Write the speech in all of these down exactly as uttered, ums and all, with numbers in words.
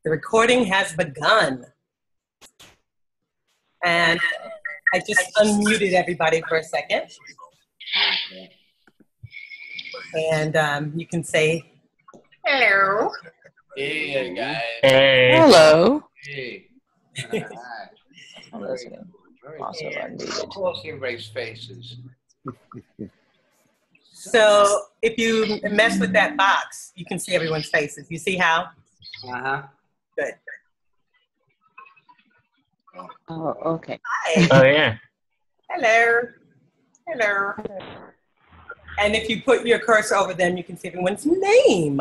The recording has begun. And I just unmuted everybody for a second. And um, you can say hello. Hey, guys. Hey. Hello. Hey. I'm listening. Also unmuted. Close everybody's faces. So if you mess with that box, you can see everyone's faces. You see how? Uh-huh. Good. Oh, okay. Hi. Oh, yeah. Hello. Hello. And if you put your cursor over them, you can see everyone's name.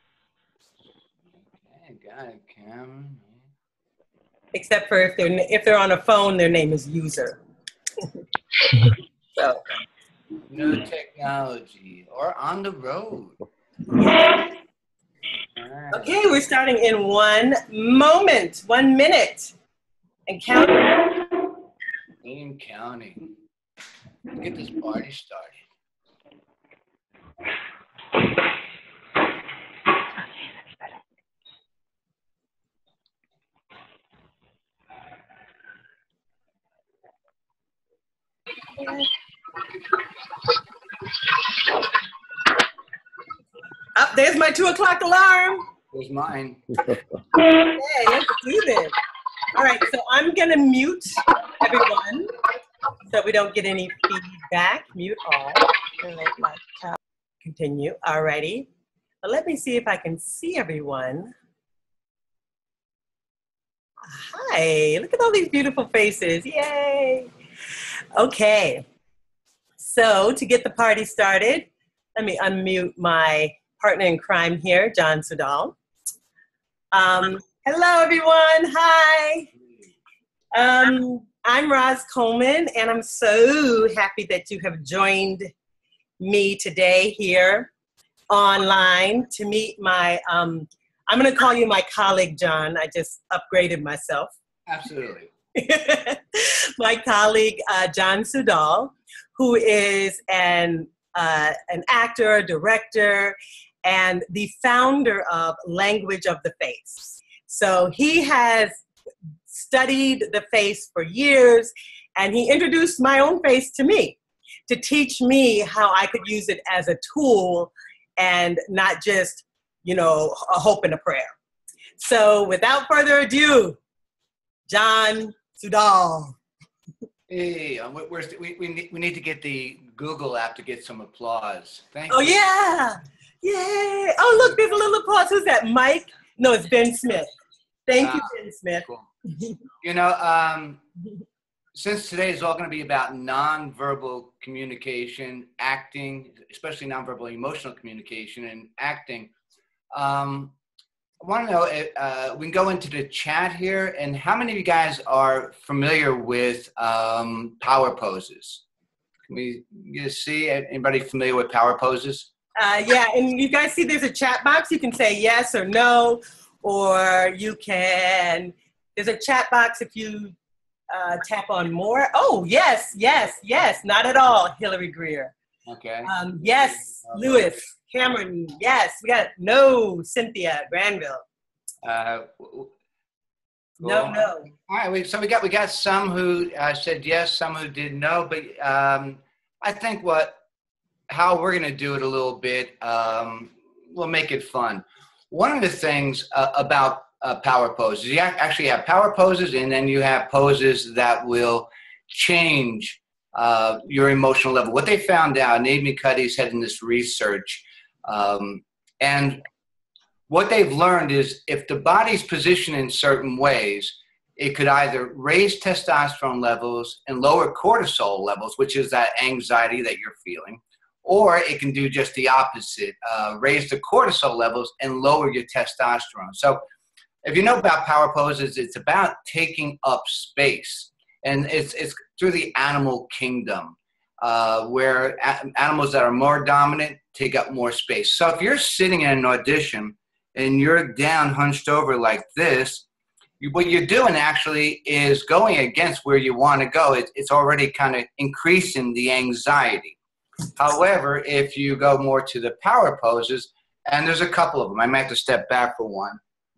Okay, got it, Cam. Except for if they're if they're on a phone, their name is user. So. No technology or on the road. Yeah. Right. Okay, we're starting in one moment, one minute, and counting. And counting. Let's get this party started. Up, there's my two o'clock alarm. Here's mine. Okay, let's do this. All right, so I'm gonna mute everyone so we don't get any feedback. Mute all. Continue. All righty. But let me see if I can see everyone. Hi, look at all these beautiful faces. Yay. Okay. So to get the party started, let me unmute my partner in crime here, John Sudol. Um, hello, everyone. Hi. Um, I'm Roz Coleman, and I'm so happy that you have joined me today here online to meet my, um, I'm going to call you my colleague, John. I just upgraded myself. Absolutely. My colleague, uh, John Sudol, who is an, uh, an actor, director, and the founder of Language of the Face. So he has studied the face for years, and he introduced my own face to me to teach me how I could use it as a tool and not just, you know, a hope and a prayer. So without further ado, John Sudol. Hey, um, where's the, we, we, need, we need to get the Google app to get some applause. Thank Oh, you. yeah. Yay. Oh, look, there's a little applause. Who's that, Mike? No, it's Ben Smith. Thank you, Uh, Ben Smith. Cool. You know, um, since today is all going to be about nonverbal communication, acting, especially nonverbal emotional communication and acting, um, I want to know, uh, we can go into the chat here, and how many of you guys are familiar with um, power poses? Can we you see anybody familiar with power poses? Uh, yeah, and you guys see there's a chat box. You can say yes or no, or you can, there's a chat box if you uh, tap on more. Oh, yes, yes, yes, not at all, Hillary Greer. Okay. Um, yes, Lewis, Cameron, yes, we got no, Cynthia, Granville. Uh, cool. No, no. All right, we, so we got we got some who uh, said yes, some who did no, but um, I think what how we're going to do it a little bit, um, we'll make it fun. One of the things uh, about uh, power poses, you actually have power poses, and then you have poses that will change uh, your emotional level. What they found out, and Amy Cuddy's had in this research, um, and what they've learned is if the body's positioned in certain ways, it could either raise testosterone levels and lower cortisol levels, which is that anxiety that you're feeling, or it can do just the opposite, uh, raise the cortisol levels and lower your testosterone. So if you know about power poses, it's about taking up space. And it's, it's through the animal kingdom, uh, where a- animals that are more dominant take up more space. So if you're sitting in an audition and you're down hunched over like this, you, what you're doing actually is going against where you want to go. It, it's already kind of increasing the anxiety. However, if you go more to the power poses, and there's a couple of them, I might have to step back for one.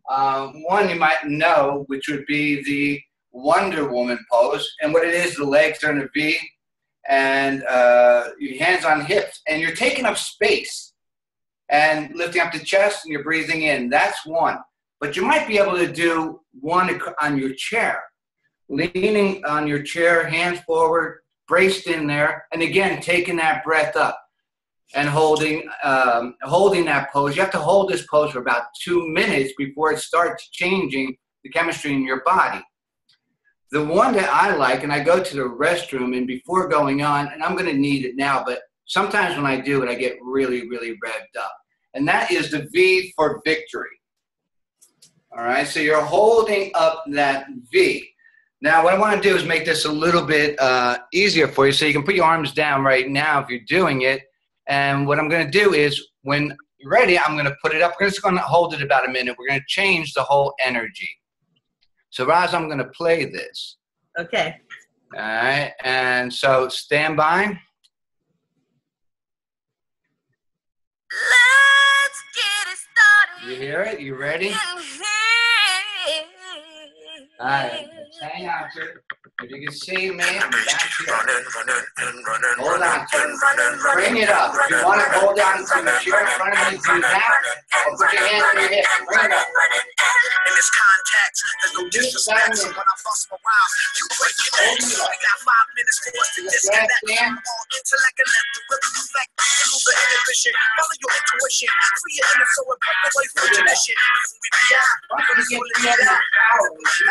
Um, one you might know, which would be the Wonder Woman pose. And what it is, the legs are in a V, and uh, your hands on hips, and you're taking up space and lifting up the chest, and you're breathing in. That's one. But you might be able to do one on your chair, leaning on your chair, hands forward, braced in there, and again, taking that breath up and holding um, holding that pose. You have to hold this pose for about two minutes before it starts changing the chemistry in your body. The one that I like, and I go to the restroom, and before going on, and I'm going to need it now, but sometimes when I do it, I get really, really revved up. And that is the V for victory. All right, so you're holding up that V. Now, what I want to do is make this a little bit uh, easier for you, so you can put your arms down right now if you're doing it. And what I'm going to do is, when you're ready, I'm going to put it up. We're just going to hold it about a minute. We're going to change the whole energy. So, Roz, I'm going to play this. Okay. All right. And so, stand by. Let's get it started. You hear it? You ready? All right. Hang on to it. If you can see me, I'm back here. Hold on to it. Bring it up. If you want to hold on to the chair in front of you, do that. Or put your hands on your hips. Bring it up. In this context, there's no disrespect. So when I bust my rhymes, you break it down. We got five minutes for us to disconnect. All intellect and let the rhythm affect. Remove the inhibition. Follow your intuition. Free your inner soul and break away from tradition. Before we be out, Once we get together, power.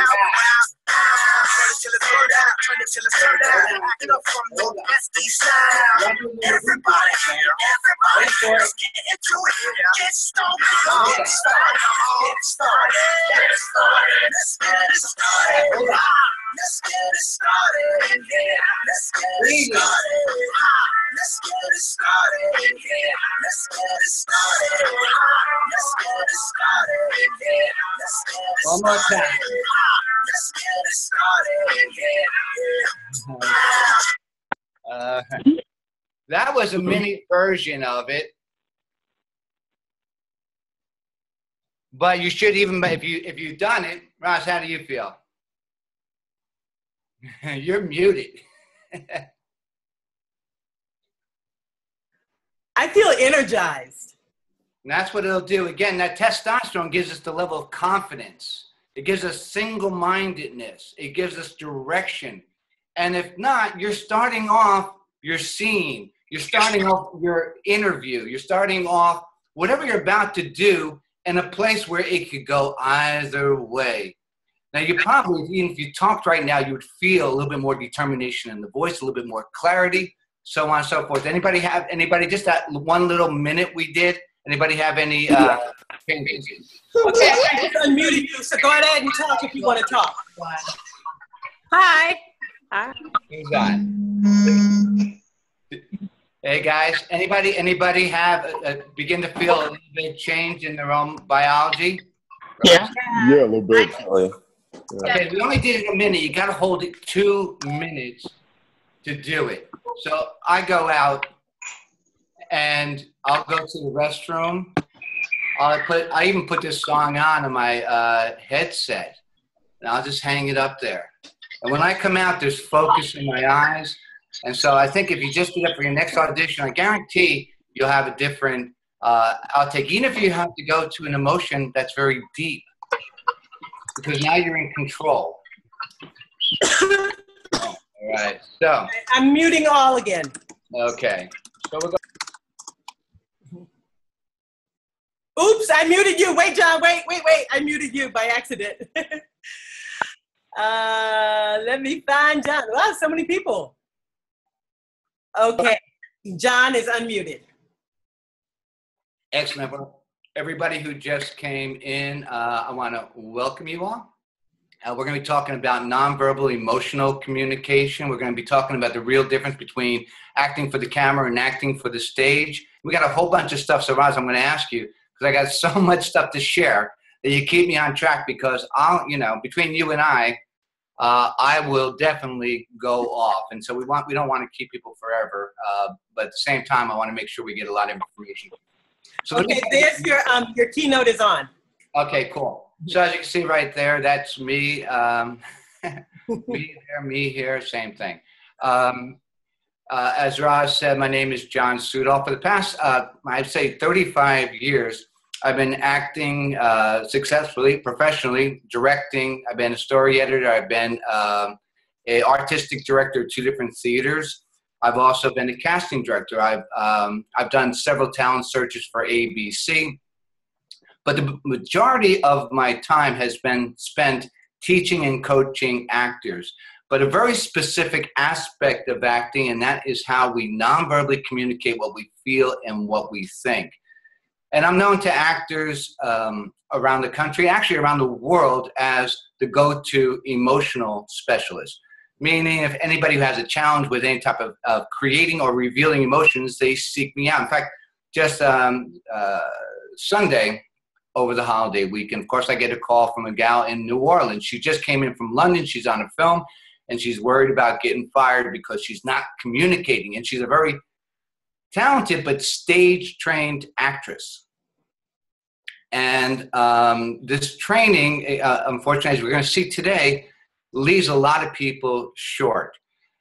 turn it till it's burned out. Turn it till it's turned out. Acting up from the best east side. Everybody here, everybody here, let's get into it. Get started. Get started. Get started. Get started. Let's get it started. Let's get it started in here. Let's get it started. Let's get it started in here. Let's get it started. Let's get it started in here. Let's get it started. One more time. Let's get it started in here. Uh, that was a mini version of it. But you should even, if you if you've done it, Ross, how do you feel? You're muted. I feel energized. And that's what it'll do. Again, that testosterone gives us the level of confidence. It gives us single-mindedness. It gives us direction. And if not, you're starting off your scene. You're starting off your interview. You're starting off whatever you're about to do in a place where it could go either way. Now, you probably, even if you talked right now, you would feel a little bit more determination in the voice, a little bit more clarity, so on and so forth. Anybody have, anybody, just that one little minute we did, anybody have any uh, changes? Okay, I just unmuted you, so go ahead and talk if you want to talk. Hi. Hi. Who's that? Hey, guys, anybody, anybody have, a, a, begin to feel a little bit of change in their own biology? Yeah. Yeah, a little bit. Okay, we only did it a minute. You got to hold it two minutes to do it. So I go out and I'll go to the restroom. I'll put, I even put this song on in my uh, headset, and I'll just hang it up there. And when I come out, there's focus in my eyes. And so I think if you just do that for your next audition, I guarantee you'll have a different uh, outtake, even if you have to go to an emotion that's very deep. Because now you're in control. Oh, all right. So I'm muting all again. Okay. So we're going. Oops, I muted you. Wait, John. Wait, wait, wait. I muted you by accident. uh, let me find John. Wow, so many people. Okay. John is unmuted. Excellent. Well, everybody who just came in, uh, I want to welcome you all. Uh, we're going to be talking about nonverbal emotional communication. We're going to be talking about the real difference between acting for the camera and acting for the stage. We got a whole bunch of stuff. So, Roz, I'm going to ask you, because I got so much stuff to share, that you keep me on track, because I'll, you know, between you and I, uh, I will definitely go off. And so we want, we don't want to keep people forever. Uh, but at the same time, I want to make sure we get a lot of information. So okay, there's your, um, your keynote is on. Okay, cool. So as you can see right there, that's me. Um, me there, me here, same thing. Um, uh, as Roz said, my name is John Sudol. For the past, uh, I'd say thirty-five years, I've been acting uh, successfully, professionally, directing. I've been a story editor. I've been um, an artistic director of two different theaters. I've also been a casting director. I've, um, I've done several talent searches for A B C. But the majority of my time has been spent teaching and coaching actors. But a very specific aspect of acting, and that is how we non-verbally communicate what we feel and what we think. And I'm known to actors um, around the country, actually around the world, as the go-to emotional specialist. Meaning if anybody who has a challenge with any type of, of creating or revealing emotions, they seek me out. In fact, just um, uh, Sunday, over the holiday weekend, of course, I get a call from a gal in New Orleans. She just came in from London. She's on a film, and she's worried about getting fired because she's not communicating. And she's a very talented but stage-trained actress. And um, this training, uh, unfortunately, as we're going to see today, leaves a lot of people short.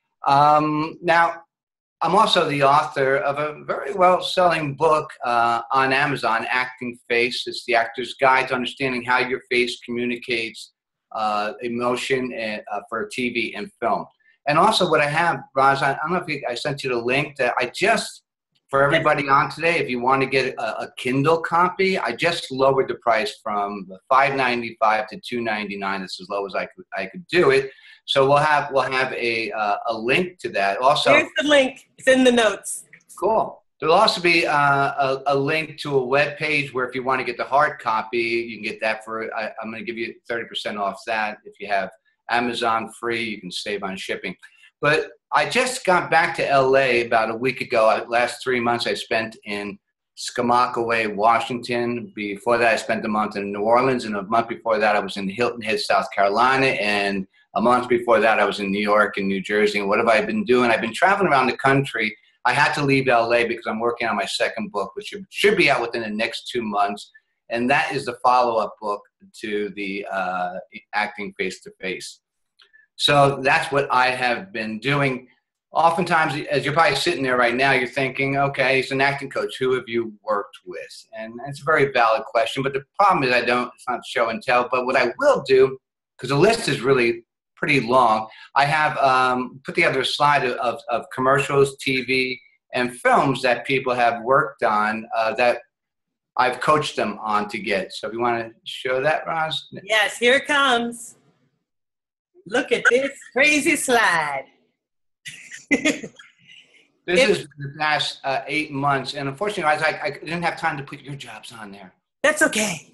Um, now, I'm also the author of a very well-selling book uh, on Amazon, Acting Face. It's the actor's guide to understanding how your face communicates uh, emotion and, uh, for T V and film. And also what I have, Roz, I, I don't know if you, I sent you the link that I just, for everybody on today, if you want to get a, a Kindle copy, I just lowered the price from five ninety-five to two ninety-nine. It's as low as I could, I could do it. So we'll have we'll have a uh, a link to that. Also, here's the link. It's in the notes. Cool. There'll also be uh, a, a link to a web page where if you want to get the hard copy, you can get that for. I, I'm going to give you thirty percent off that. If you have Amazon free, you can save on shipping. But I just got back to L A about a week ago. Last three months I spent in Skamaka, Washington. Before that, I spent a month in New Orleans, and a month before that, I was in Hilton Head, South Carolina, and a month before that, I was in New York and New Jersey. And what have I been doing? I've been traveling around the country. I had to leave L A because I'm working on my second book, which should, should be out within the next two months. And that is the follow-up book to the uh, Acting Face-to-Face. So that's what I have been doing. Oftentimes, as you're probably sitting there right now, you're thinking, okay, he's an acting coach. Who have you worked with? And it's a very valid question. But the problem is I don't, it's not show and tell. But what I will do, because the list is really pretty long, I have um, put together a slide of, of, of commercials, T V, and films that people have worked on uh, that I've coached them on to get. So if you want to show that, Roz? Yes, here it comes. Look at this crazy slide. This if, is the past uh, eight months, and unfortunately, I, I didn't have time to put your jobs on there. That's okay.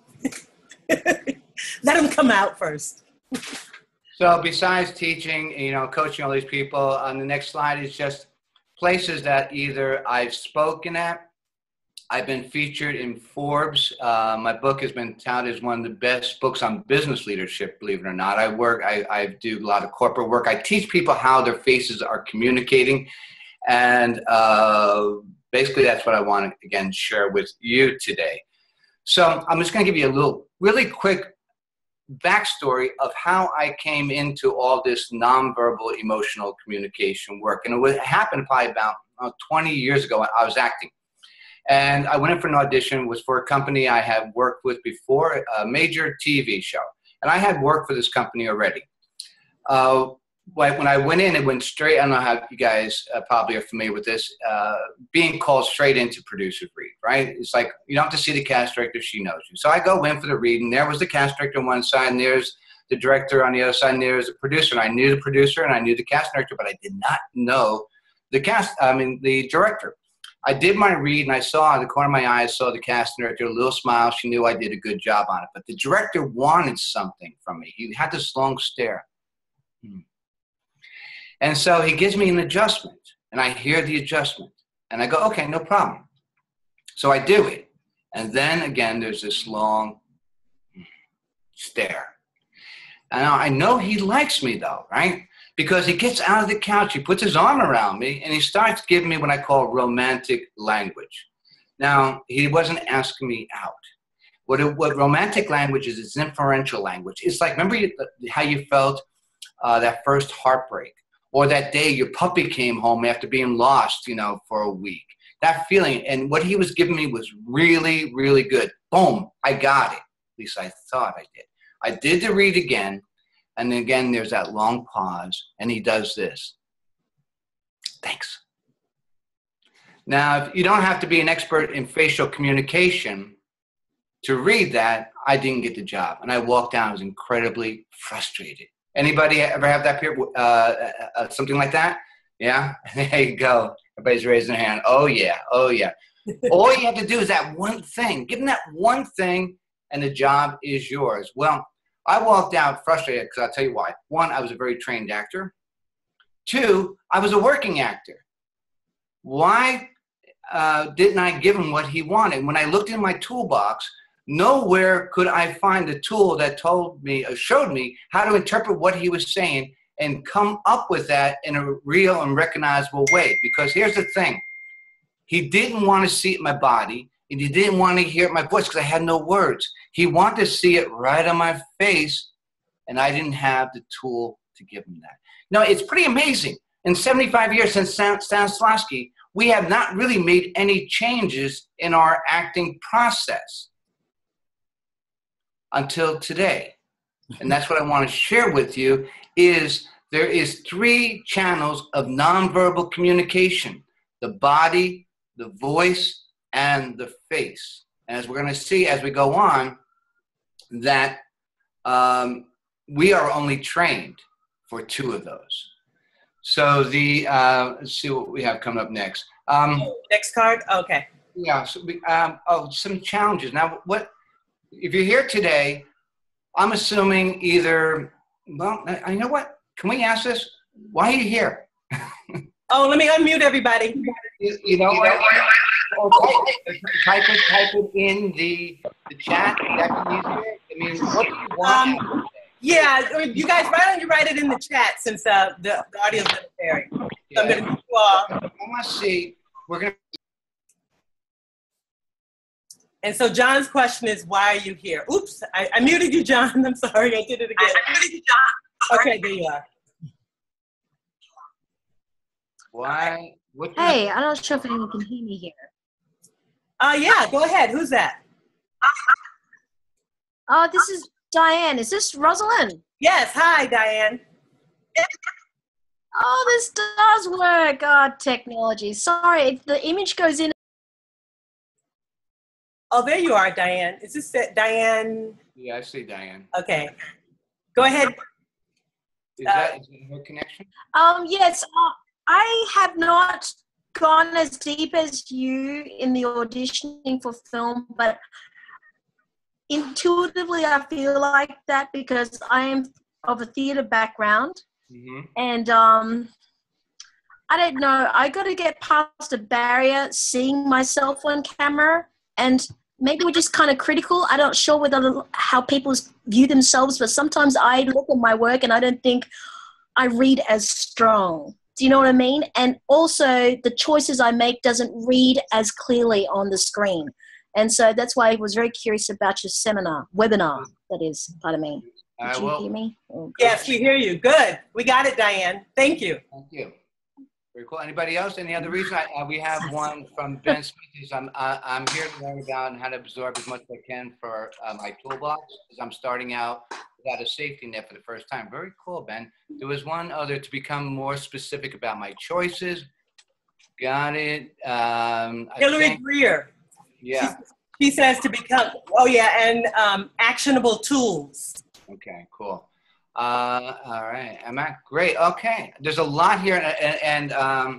Let them come out first. So besides teaching, you know, coaching all these people, on the next slide is just places that either I've spoken at, I've been featured in Forbes. Uh, my book has been touted as one of the best books on business leadership, believe it or not. I work, I, I do a lot of corporate work. I teach people how their faces are communicating. And uh, basically that's what I want to, again, share with you today. So I'm just going to give you a little, really quick backstory of how I came into all this nonverbal emotional communication work. And it would happen probably about uh, twenty years ago when I was acting. And I went in for an audition. It was for a company I had worked with before, a major T V show. And I had worked for this company already. Uh, when I went in, it went straight, I don't know how you guys uh, probably are familiar with this, uh, being called straight into producer's read, right? It's like, you don't have to see the cast director, she knows you. So I go in for the read, and there was the cast director on one side, and there's the director on the other side, and there's the producer. And I knew the producer, and I knew the cast director, but I did not know the cast, I mean, the director. I did my read, and I saw in the corner of my eye, I saw the cast director, a little smile. She knew I did a good job on it. But the director wanted something from me. He had this long stare. Hmm. And so he gives me an adjustment, and I hear the adjustment. And I go, okay, no problem. So I do it. And then, again, there's this long stare. And I know he likes me, though, right? Because he gets out of the couch, he puts his arm around me, and he starts giving me what I call romantic language. Now, he wasn't asking me out, What, it, what romantic language is, it's inferential language. It's like, remember you, how you felt uh, that first heartbreak, or that day your puppy came home after being lost, you know, for a week. That feeling, and what he was giving me was really, really good. Boom, I got it. At least I thought I did. I did the read again, and then again there's that long pause, and he does this. Thanks. Now, you don't have to be an expert in facial communication to read that. I didn't get the job, and I walked out. I was incredibly frustrated. Anybody ever have that period, uh, uh, something like that? Yeah? There you go. Everybody's raising their hand. Oh, yeah. Oh, yeah. All you have to do is that one thing. Give them that one thing, and the job is yours. Well, I walked out frustrated because I'll tell you why. One, I was a very trained actor. Two, I was a working actor. Why uh, didn't I give him what he wanted? When I looked in my toolbox, nowhere could I find the tool that told me, or showed me how to interpret what he was saying and come up with that in a real and recognizable way. Because here's the thing. He didn't want to see it in my body, and he didn't want to hear my voice because I had no words. He wanted to see it right on my face, and I didn't have the tool to give him that. Now, it's pretty amazing. In seventy-five years since Stanislavski, we have not really made any changes in our acting process until today. And that's what I want to share with you is there is three channels of nonverbal communication: the body, the voice, and the face. And as we're going to see as we go on, that um, we are only trained for two of those. So the, uh, let's see what we have coming up next. Um, Next card? Okay. Yeah, so we, um, oh, some challenges. Now, what, if you're here today, I'm assuming either, well, I, you know what? Can we ask this? Why are you here? Oh, let me unmute everybody. You, you know what? Oh, type, type it, type it in the, the chat. That can easier. I mean, what do you want? Um, yeah, you guys, why don't you write it in the chat since uh, the, the audio is necessary. So Yeah. I'm going to you all. I want to see. We're going to. And so John's question is, why are you here? Oops, I, I muted you, John. I'm sorry, I did it again. I muted you, John. Okay, there you are. Why? What Hey, I'm not sure if anyone can hear me here. Uh, yeah, go ahead. Who's that? Oh, this is Diane. Is this Rosalind? Yes, hi, Diane. Oh, this does work. Oh, technology. Sorry, the image goes in. Oh, there you are, Diane. Is this it, Diane? Yeah, I see Diane. Okay. Go ahead. Is that is it her connection? Um, yes, uh, I have not gone as deep as you in the auditioning for film, but intuitively I feel like that because I am of a theater background. Mm-hmm. And um, I don't know, I got to get past a barrier seeing myself on camera, and maybe we're just kind of critical. I'm not sure whether how people view themselves, but sometimes I look at my work and I don't think I read as strong. Do you know what I mean? And also the choices I make doesn't read as clearly on the screen. And so that's why I was very curious about your seminar, webinar, that is, pardon me. Did Uh, you well, hear me? Oh, Yes, we hear you. Good. We got it, Diane. Thank you. Thank you. Very cool. Anybody else? Any other reason? I, uh, we have one from Ben Smith. He's, I'm, uh, I'm here to learn about how to absorb as much as I can for uh, my toolbox because I'm starting out without a safety net for the first time. Very cool, Ben. There was one other to become more specific about my choices. Got it. Um, I Hillary think, Greer. yeah. She says to become, oh yeah, and um, actionable tools. Okay, cool. Uh, all right, Emma, great. Okay, there's a lot here, and, and um,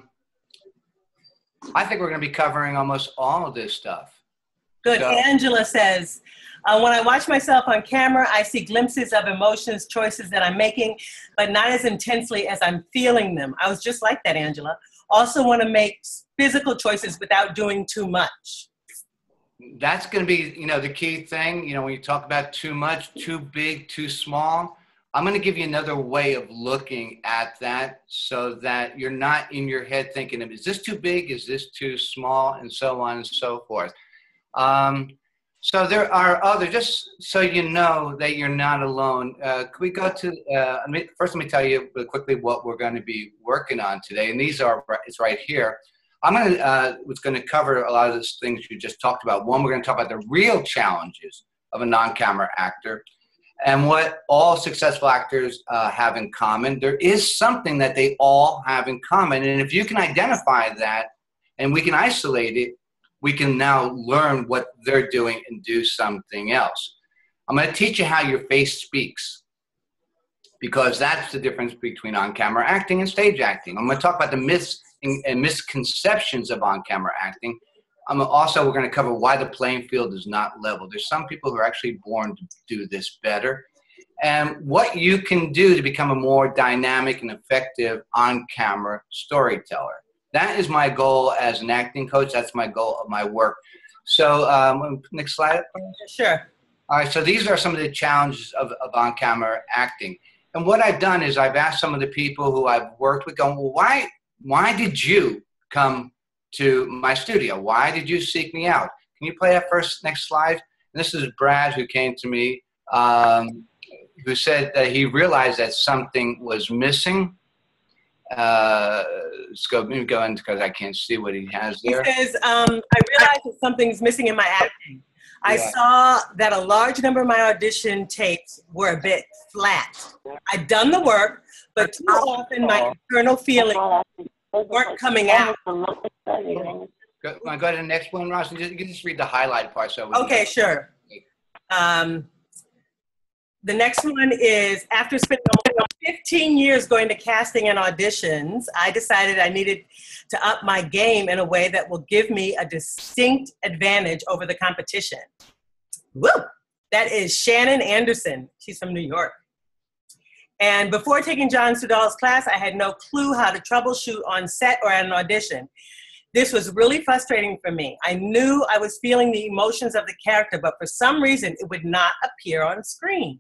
I think we're going to be covering almost all of this stuff. Good. So, Angela says, uh, when I watch myself on camera, I see glimpses of emotions, choices that I'm making, but not as intensely as I'm feeling them. I was just like that, Angela. Also want to make physical choices without doing too much. that's going to be, you know, the key thing. You know, when you talk about too much, too big, too small, I'm going to give you another way of looking at that so that you're not in your head thinking, is this too big? Is this too small? And so on and so forth. Um, So there are other, just so you know that you're not alone. Uh, can we go to, uh, let me, first let me tell you quickly what we're going to be working on today. And these are, it's right here. I'm going to, uh, was going to cover a lot of those things you just talked about. One, we're going to talk about the real challenges of a non-camera actor and what all successful actors uh, have in common. There is something that they all have in common. And if you can identify that and we can isolate it, we can now learn what they're doing and do something else. I'm going to teach you how your face speaks, because that's the difference between on-camera acting and stage acting. I'm going to talk about the myths and misconceptions of on-camera acting. I'm also, we're going to cover why the playing field is not level. There's some people who are actually born to do this better, and what you can do to become a more dynamic and effective on-camera storyteller. That is my goal as an acting coach. That's my goal of my work. So um, next slide. Sure. All right, so these are some of the challenges of, of on-camera acting. And what I've done is I've asked some of the people who I've worked with, going, well, why, why did you come to my studio? Why did you seek me out? Can you play that first, next slide? And this is Brad, who came to me, um, who said that he realized that something was missing. Uh, let's go, maybe go in because I can't see what he has there. He says, um, I realized that something's missing in my acting. I Yeah. saw that a large number of my audition tapes were a bit flat. I'd done the work, but too often my internal feelings weren't coming out. Go, go to the next one, Ross, and just, you can just read the highlight part. So we Okay, can, sure. Um, the next one is, after spending almost fifteen years going to casting and auditions, I decided I needed to up my game in a way that will give me a distinct advantage over the competition. Woo! That is Shannon Anderson. She's from New York. And before taking John Sudol's class, I had no clue how to troubleshoot on set or at an audition. This was really frustrating for me. I knew I was feeling the emotions of the character, but for some reason, it would not appear on screen.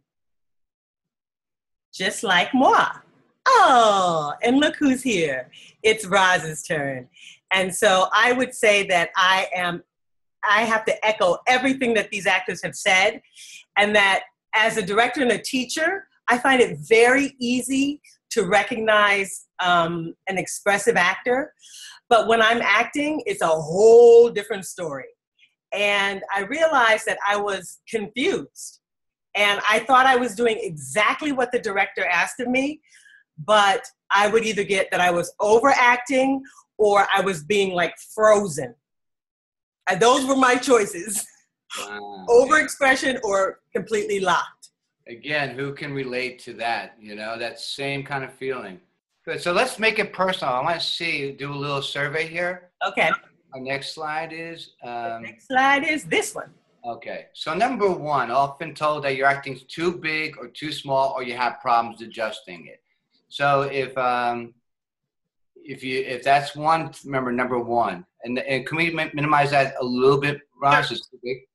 Just like moi. Oh, and look who's here. It's Roz's turn. And so I would say that I am, I have to echo everything that these actors have said, and that as a director and a teacher, I find it very easy to recognize um, an expressive actor. But when I'm acting, it's a whole different story. And I realized that I was confused. And I thought I was doing exactly what the director asked of me, but I would either get that I was overacting or I was being like frozen. And those were my choices. wow. Overexpression or completely locked. Again, who can relate to that? You know, that same kind of feeling. Good. So let's make it personal. I want to see, do a little survey here. Okay. Our next slide is. Um, Next slide is this one. Okay. So number one, often told that your acting's too big or too small, or you have problems adjusting it. So if um, if you if that's one, remember number one, and and can we minimize that a little bit, Ross? It's too big.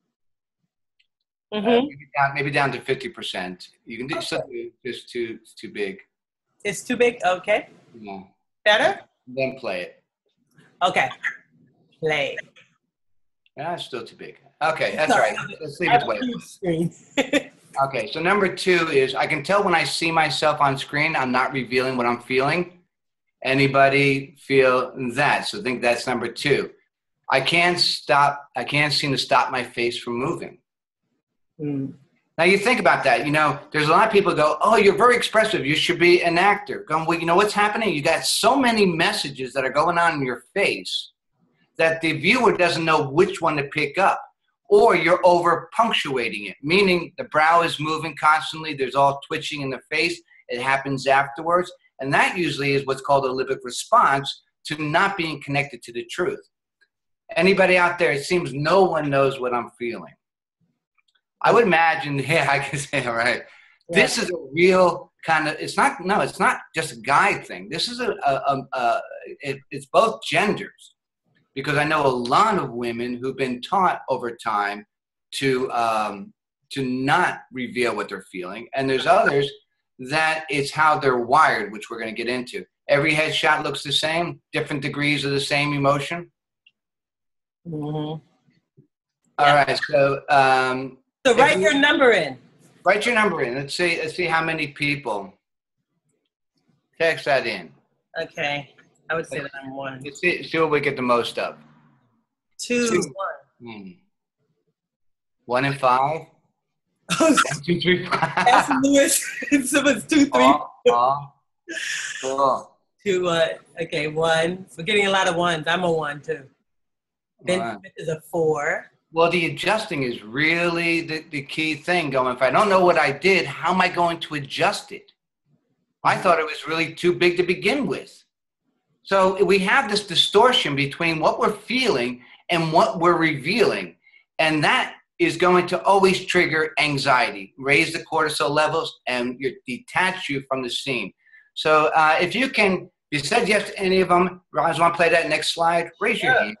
Mm-hmm. Uh, maybe, down, maybe down to fifty percent. You can do something just too it's too big. It's too big? Okay. Yeah. Better? Then play it. Okay. Play. Yeah, it's still too big. Okay, that's all right. Let's leave it play. Okay, so number two is I can tell when I see myself on screen, I'm not revealing what I'm feeling. Anybody feel that? So I think that's number two. I can't stop, I can't seem to stop my face from moving. Mm. Now you think about that, you know, there's a lot of people who go, oh, you're very expressive. You should be an actor. Going, well, you know what's happening? You got so many messages that are going on in your face that the viewer doesn't know which one to pick up, or you're over punctuating it, meaning the brow is moving constantly. There's all twitching in the face. It happens afterwards. And that usually is what's called a limbic response to not being connected to the truth. Anybody out there, it seems no one knows what I'm feeling. I would imagine, yeah, I can say, all right, yeah. This is a real kind of, it's not, no, it's not just a guy thing. This is a, a, a, a it, it's both genders, because I know a lot of women who've been taught over time to, um, to not reveal what they're feeling. And there's others that it's how they're wired, which we're going to get into. Every headshot looks the same, different degrees of the same emotion. Mm-hmm. All Yeah. right. So, um, So if write you- your number in. write your number in. Let's see. Let's see how many people text that in. Okay. I would say that I'm one. Let's see, see what we get the most of. Two, Two. one. Hmm. One in five. Oh, One, two, three, five. that's Lewis. So it's two, three, Oh, oh, cool. two, one. Okay, one. We're getting a lot of ones. I'm a one too. Then Right. Smith is a four. Well, the adjusting is really the, the key thing going. If I don't know what I did, how am I going to adjust it? I thought it was really too big to begin with. So we have this distortion between what we're feeling and what we're revealing. And that is going to always trigger anxiety, raise the cortisol levels, and you detach you from the scene. So uh, if you can, you said yes to any of them. Roz, want to play that next slide? Raise your hand.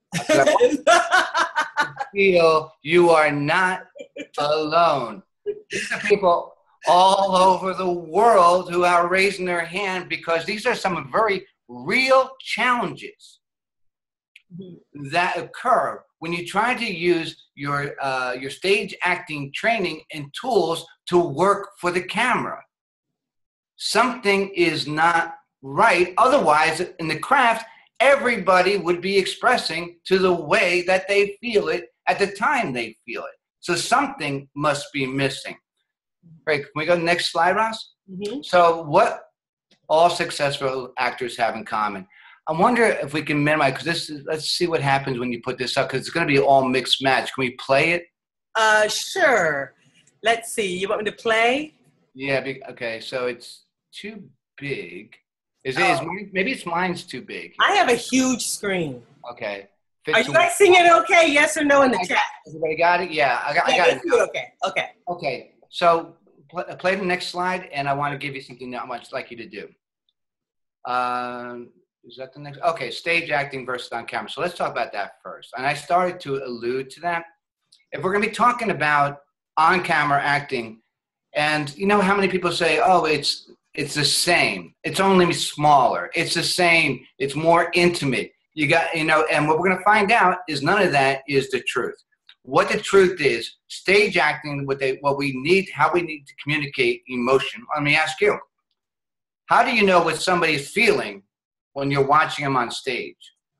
Feel you are not alone. These are people all over the world who are raising their hand because these are some very real challenges that occur when you try to use your uh, your stage acting training and tools to work for the camera. Something is not right. Otherwise, in the craft, everybody would be expressing to the way that they feel it at the time they feel it. So something must be missing. Great. Can we go to the next slide, Ross? Mm-hmm. So what all successful actors have in common? I wonder if we can minimize, because this is, let's see what happens when you put this up, because it's going to be all mixed match. Can we play it? Uh, sure. Let's see. You want me to play? Yeah. Be, okay. So it's too big. Is it? Oh. Is mine, maybe it's mine's too big. I have a huge screen. Okay. Are you guys seeing it okay? Yes or no in the I, chat? everybody got it? Yeah. I got, I Yeah, got let's it. do it. Okay. Okay. Okay. So pl play the next slide, and I want to give you something that I would like you to do. Um, is that the next? Okay, stage acting versus on camera. So let's talk about that first. And I started to allude to that. If we're going to be talking about on camera acting, and you know how many people say, oh, it's it's the same. It's only smaller. It's the same. It's more intimate. You got, you know, and what we're going to find out is none of that is the truth. What the truth is, stage acting, what they, what we need, how we need to communicate emotion. Let me ask you, how do you know what somebody is feeling when you're watching them on stage?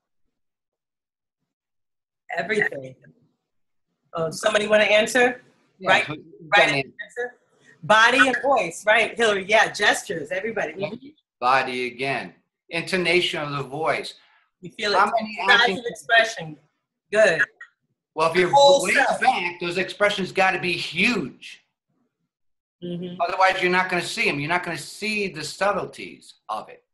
Everything. Oh, somebody want to answer? Yeah, Right. who- Right. who- Answer. Body and voice. Right, Hillary. Yeah, gestures. Everybody. Mhm. Body again. Intonation of the voice. You feel it. How many Size acting? of expression. Good. Well, if you're whole way self. back, those expressions got to be huge. Mm-hmm. Otherwise, you're not going to see them. You're not going to see the subtleties of it.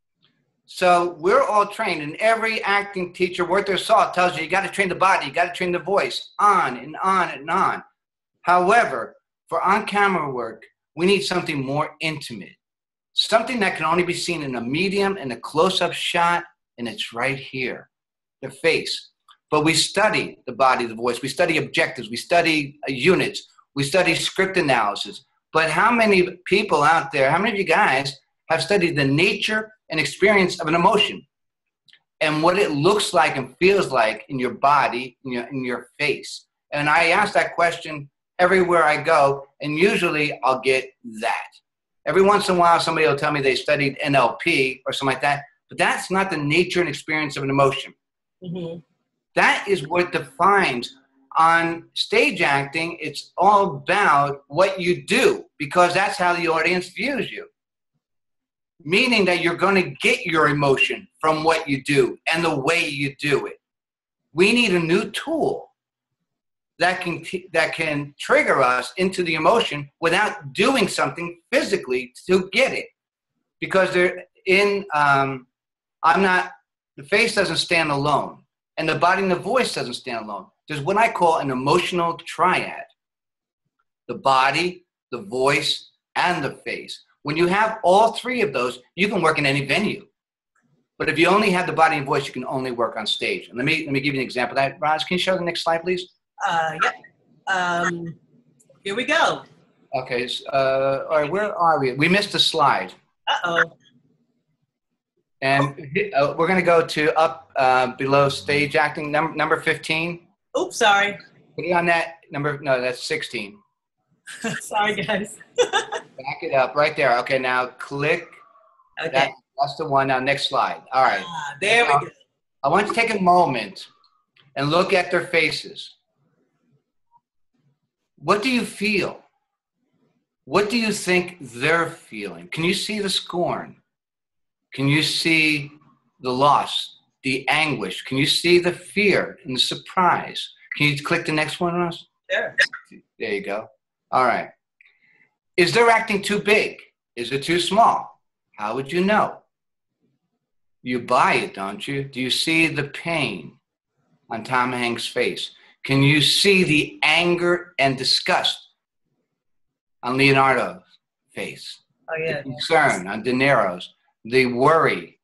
So we're all trained, and every acting teacher worth their salt tells you you got to train the body, you got to train the voice, on and on and on. However, for on-camera work, we need something more intimate, something that can only be seen in a medium and a close-up shot, and it's right here, the face. But we study the body, the voice. We study objectives. We study uh, units. We study script analysis. But how many people out there, how many of you guys have studied the nature and experience of an emotion and what it looks like and feels like in your body, in your, in your face? And I ask that question everywhere I go, and usually I'll get that. Every once in a while, somebody will tell me they studied N L P or something like that, but that's not the nature and experience of an emotion. Mm-hmm. That is what defines. On stage acting, it's all about what you do, because that's how the audience views you. Meaning that you're going to get your emotion from what you do and the way you do it. We need a new tool that can, that can trigger us into the emotion without doing something physically to get it. Because they're in, um, I'm not, the face doesn't stand alone. And the body and the voice doesn't stand alone. There's what I call an emotional triad. The body, the voice, and the face. When you have all three of those, you can work in any venue. But if you only have the body and voice, you can only work on stage. And let me, let me give you an example of that. Roz, can you show the next slide, please? Uh, yep. Um, here we go. Okay. Uh, all right, where are we? We missed a slide. Uh-oh. And uh, we're going to go to up uh, below stage acting, num number fifteen. Oops, sorry. Put it on that number. No, that's sixteen. Sorry, guys. Back it up right there. Okay, now click. Okay. That, that's the one. Now, next slide. All right. Ah, there now, we go. I want you to take a moment and look at their faces. What do you feel? What do you think they're feeling? Can you see the scorn? Can you see the loss, the anguish? Can you see the fear and the surprise? Can you click the next one, Ross? Sure. There you go. All right. Is their acting too big? Is it too small? How would you know? You buy it, don't you? Do you see the pain on Tom Hanks' face? Can you see the anger and disgust on Leonardo's face? Oh, yeah. The concern on De Niro's, the worry.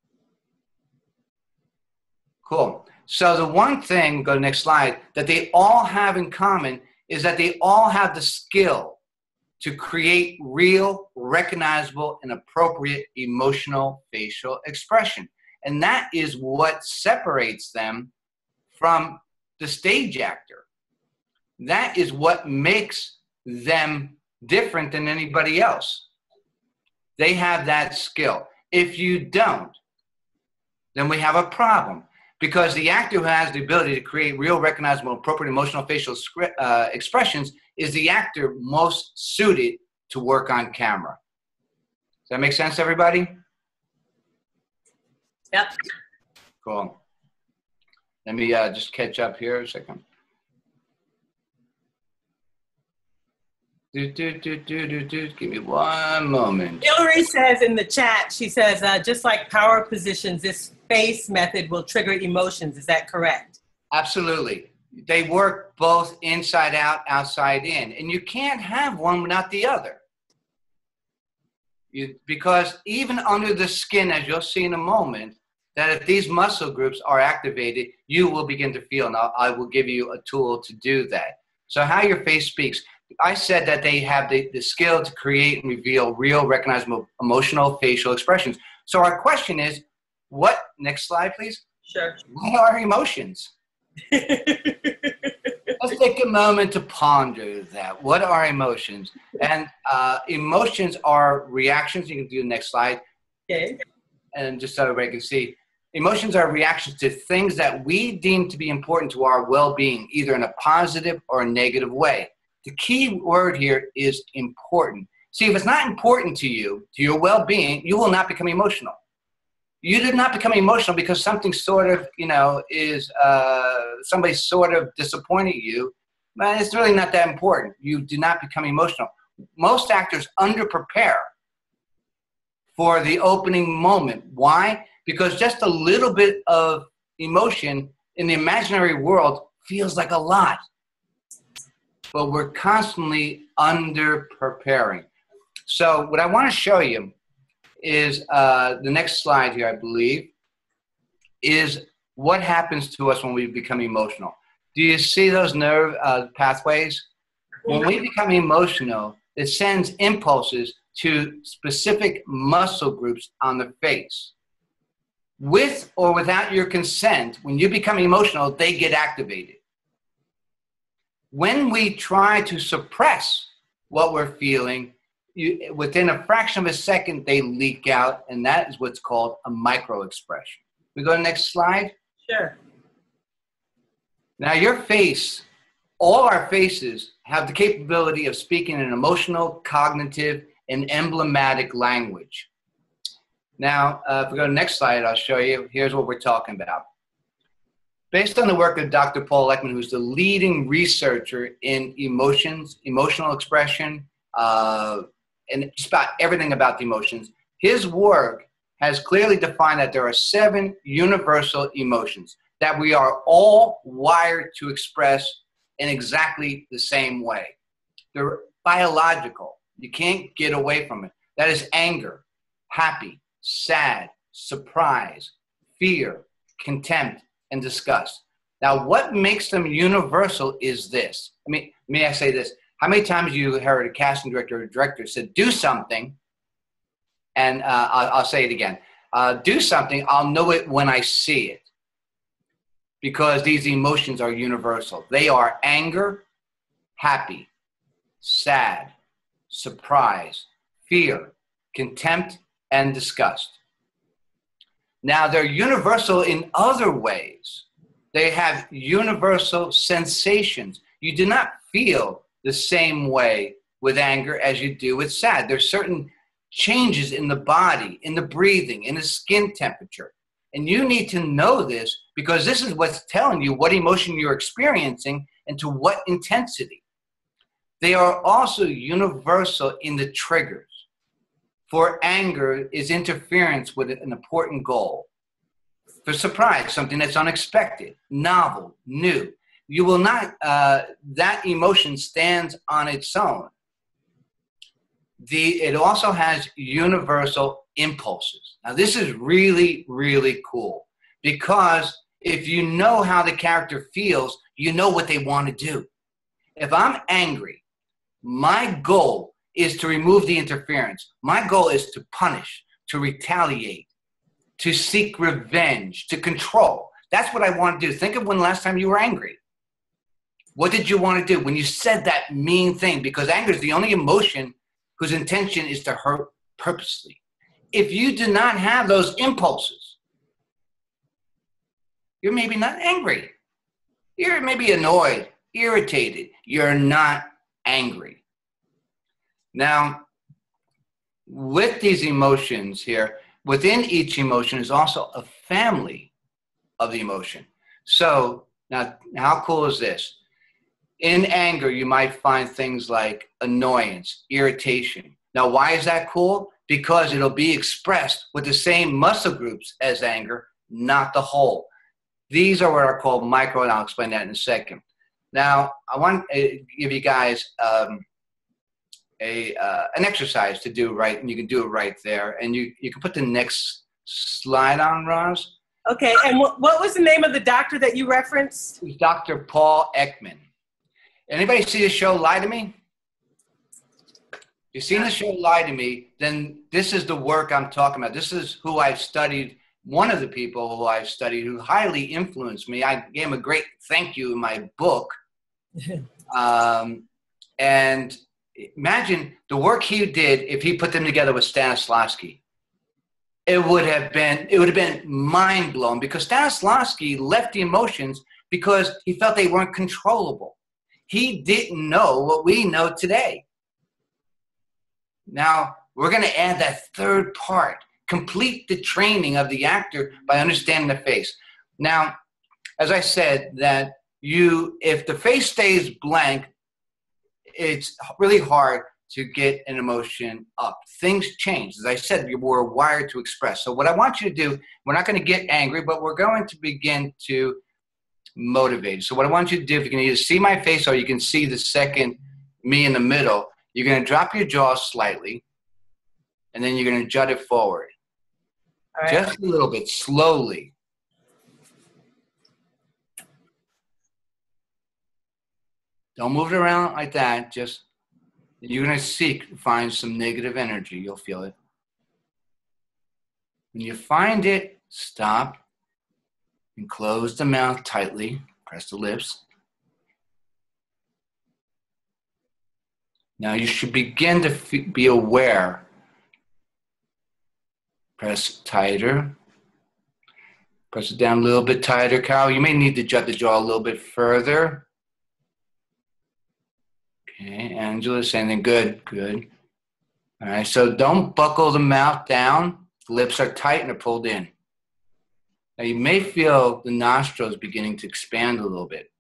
Cool. So the one thing, go to the next slide, that they all have in common is that they all have the skill to create real, recognizable, and appropriate emotional facial expression. And that is what separates them from the stage actor. That is what makes them different than anybody else. They have that skill. If you don't, then we have a problem. Because the actor who has the ability to create real, recognizable, appropriate emotional facial uh, expressions is the actor most suited to work on camera. Does that make sense, everybody? Yep. Cool. Let me uh, just catch up here a second. Do, do, do, do, do, do. Give me one moment. Hillary says in the chat, she says, uh, just like power positions, this face method will trigger emotions. Is that correct? Absolutely. They work both inside out, outside in. And you can't have one without the other. You, because even under the skin, as you'll see in a moment, that if these muscle groups are activated, you will begin to feel. Now, I will give you a tool to do that. So how your face speaks. I said that they have the, the skill to create and reveal real, recognizable, emotional facial expressions. So our question is, what, next slide, please. Sure. What are emotions? Let's take a moment to ponder that. What are emotions? And uh, emotions are reactions. You can do the next slide. Okay. And just so everybody can see. Emotions are reactions to things that we deem to be important to our well-being, either in a positive or a negative way. The key word here is important. See, if it's not important to you, to your well-being, you will not become emotional. You did not become emotional because something sort of, you know, is, uh, somebody sort of disappointed you. But it's really not that important. You do not become emotional. Most actors under-prepare for the opening moment. Why? Because just a little bit of emotion in the imaginary world feels like a lot. But we're constantly under-preparing. So what I want to show you is uh, the next slide here, I believe, is what happens to us when we become emotional. Do you see those nerve uh, pathways? When we become emotional, it sends impulses to specific muscle groups on the face. With or without your consent, when you become emotional, they get activated. When we try to suppress what we're feeling, you, within a fraction of a second, they leak out, and that is what's called a micro-expression. We go to the next slide? Sure. Now, your face, all our faces have the capability of speaking an emotional, cognitive, and emblematic language. Now, uh, if we go to the next slide, I'll show you. Here's what we're talking about. Based on the work of Doctor Paul Ekman, who's the leading researcher in emotions, emotional expression, uh, and just about everything about the emotions, his work has clearly defined that there are seven universal emotions that we are all wired to express in exactly the same way. They're biological. You can't get away from it. That is anger, happy, sad, surprise, fear, contempt, and disgust. Now, what makes them universal is this. I mean, may I say this? How many times you heard a casting director or director said, do something, and uh, I'll, I'll say it again. Uh, do something, I'll know it when I see it. because these emotions are universal. They are anger, happy, sad, surprise, fear, contempt, and disgust. Now, they're universal in other ways. They have universal sensations. You do not feel the same way with anger as you do with sad. There's certain changes in the body, in the breathing, in the skin temperature. And you need to know this because this is what's telling you what emotion you're experiencing and to what intensity. They are also universal in the triggers. For anger is interference with an important goal. For surprise, something that's unexpected, novel, new. You will not, uh, that emotion stands on its own. The, it also has universal impulses. Now, this is really, really cool because if you know how the character feels, you know what they want to do. If I'm angry, my goal is to remove the interference. My goal is to punish, to retaliate, to seek revenge, to control. That's what I want to do. Think of when the last time you were angry. What did you want to do when you said that mean thing? Because anger is the only emotion whose intention is to hurt purposely. If you do not have those impulses, you're maybe not angry. You're maybe annoyed, irritated. You're not angry. Now, with these emotions here, within each emotion is also a family of the emotion. So now, how cool is this? In anger, you might find things like annoyance, irritation. Now, why is that cool? Because it'll be expressed with the same muscle groups as anger, not the whole. These are what are called micro, and I'll explain that in a second. Now, I want to give you guys um, a uh, an exercise to do right, and you can do it right there. And you, you can put the next slide on, Roz. Okay, and what, what was the name of the doctor that you referenced? Doctor Paul Ekman. Anybody see the show Lie to Me? If you've seen the show Lie to Me, then this is the work I'm talking about. This is who I've studied, one of the people who I've studied who highly influenced me. I gave him a great thank you in my book. um, and imagine the work he did if he put them together with Stanislavski. It would have been, it would have been mind-blowing because Stanislavski left the emotions because he felt they weren't controllable. He didn't know what we know today. Now, we're going to add that third part, complete the training of the actor by understanding the face. Now, as I said, that you, if the face stays blank, it's really hard to get an emotion up. Things change. As I said, we're wired to express. So what I want you to do, we're not going to get angry, but we're going to begin to motivate. So what I want you to do, if you can either see my face or you can see the second me in the middle, you're going to drop your jaw slightly, and then you're going to jut it forward. All right. Just a little bit, slowly. Don't move it around like that. Just, you're going to seek, find some negative energy. You'll feel it. When you find it, stop and close the mouth tightly. Press the lips. Now you should begin to f- be aware. Press tighter. Press it down a little bit tighter, Carol. You may need to jut the jaw a little bit further. Okay, Angela, saying good, good. All right, so don't buckle the mouth down. The lips are tight and are pulled in. Now you may feel the nostrils beginning to expand a little bit.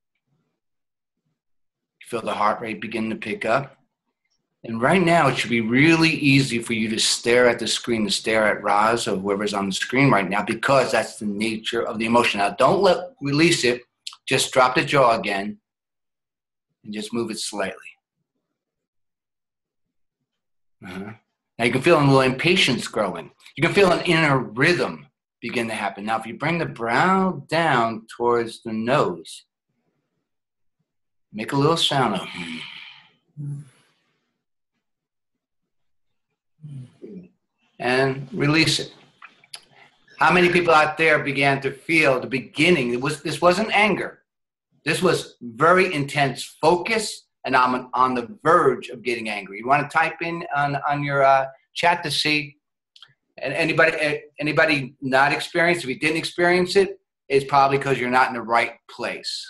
You feel the heart rate begin to pick up. And right now, it should be really easy for you to stare at the screen, to stare at Roz or whoever's on the screen right now, because that's the nature of the emotion. Now, don't let release it. Just drop the jaw again and just move it slightly. Uh-huh. Now, you can feel a little impatience growing. You can feel an inner rhythm begin to happen. Now, if you bring the brow down towards the nose, make a little sound of and release it. How many people out there began to feel the beginning? It was, this wasn't anger. This was very intense focus, and I'm on the verge of getting angry. You want to type in on, on your uh, chat to see, and anybody, anybody not experienced, if you didn't experience it, it's probably because you're not in the right place.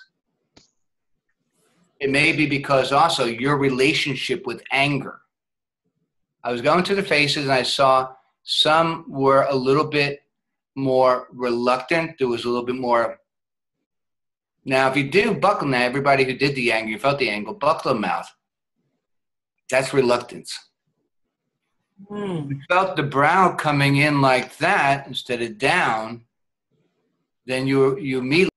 It may be because also your relationship with anger. I was going through the faces and I saw some were a little bit more reluctant. There was a little bit more. Now, if you do buckle now, everybody who did the anger, you felt the angle, buckle the mouth. That's reluctance. Mm. You felt the brow coming in like that instead of down, then you you immediately.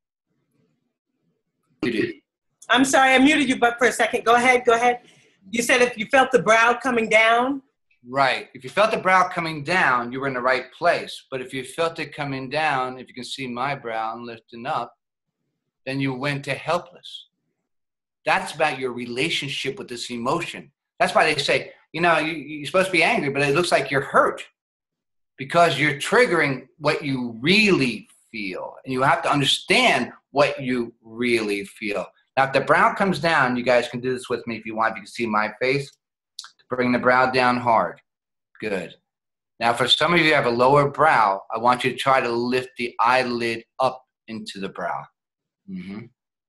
I'm sorry, I muted you, but for a second. Go ahead, go ahead. You said if you felt the brow coming down? Right. If you felt the brow coming down, you were in the right place. But if you felt it coming down, if you can see my brow and lifting up, then you went to helpless. That's about your relationship with this emotion. That's why they say, you know, you, you're supposed to be angry, but it looks like you're hurt because you're triggering what you really feel. And you have to understand what you really feel. Now, if the brow comes down, you guys can do this with me if you want. You can see my face. Bring the brow down hard. Good. Now, for some of you who have a lower brow, I want you to try to lift the eyelid up into the brow. Mm-hmm.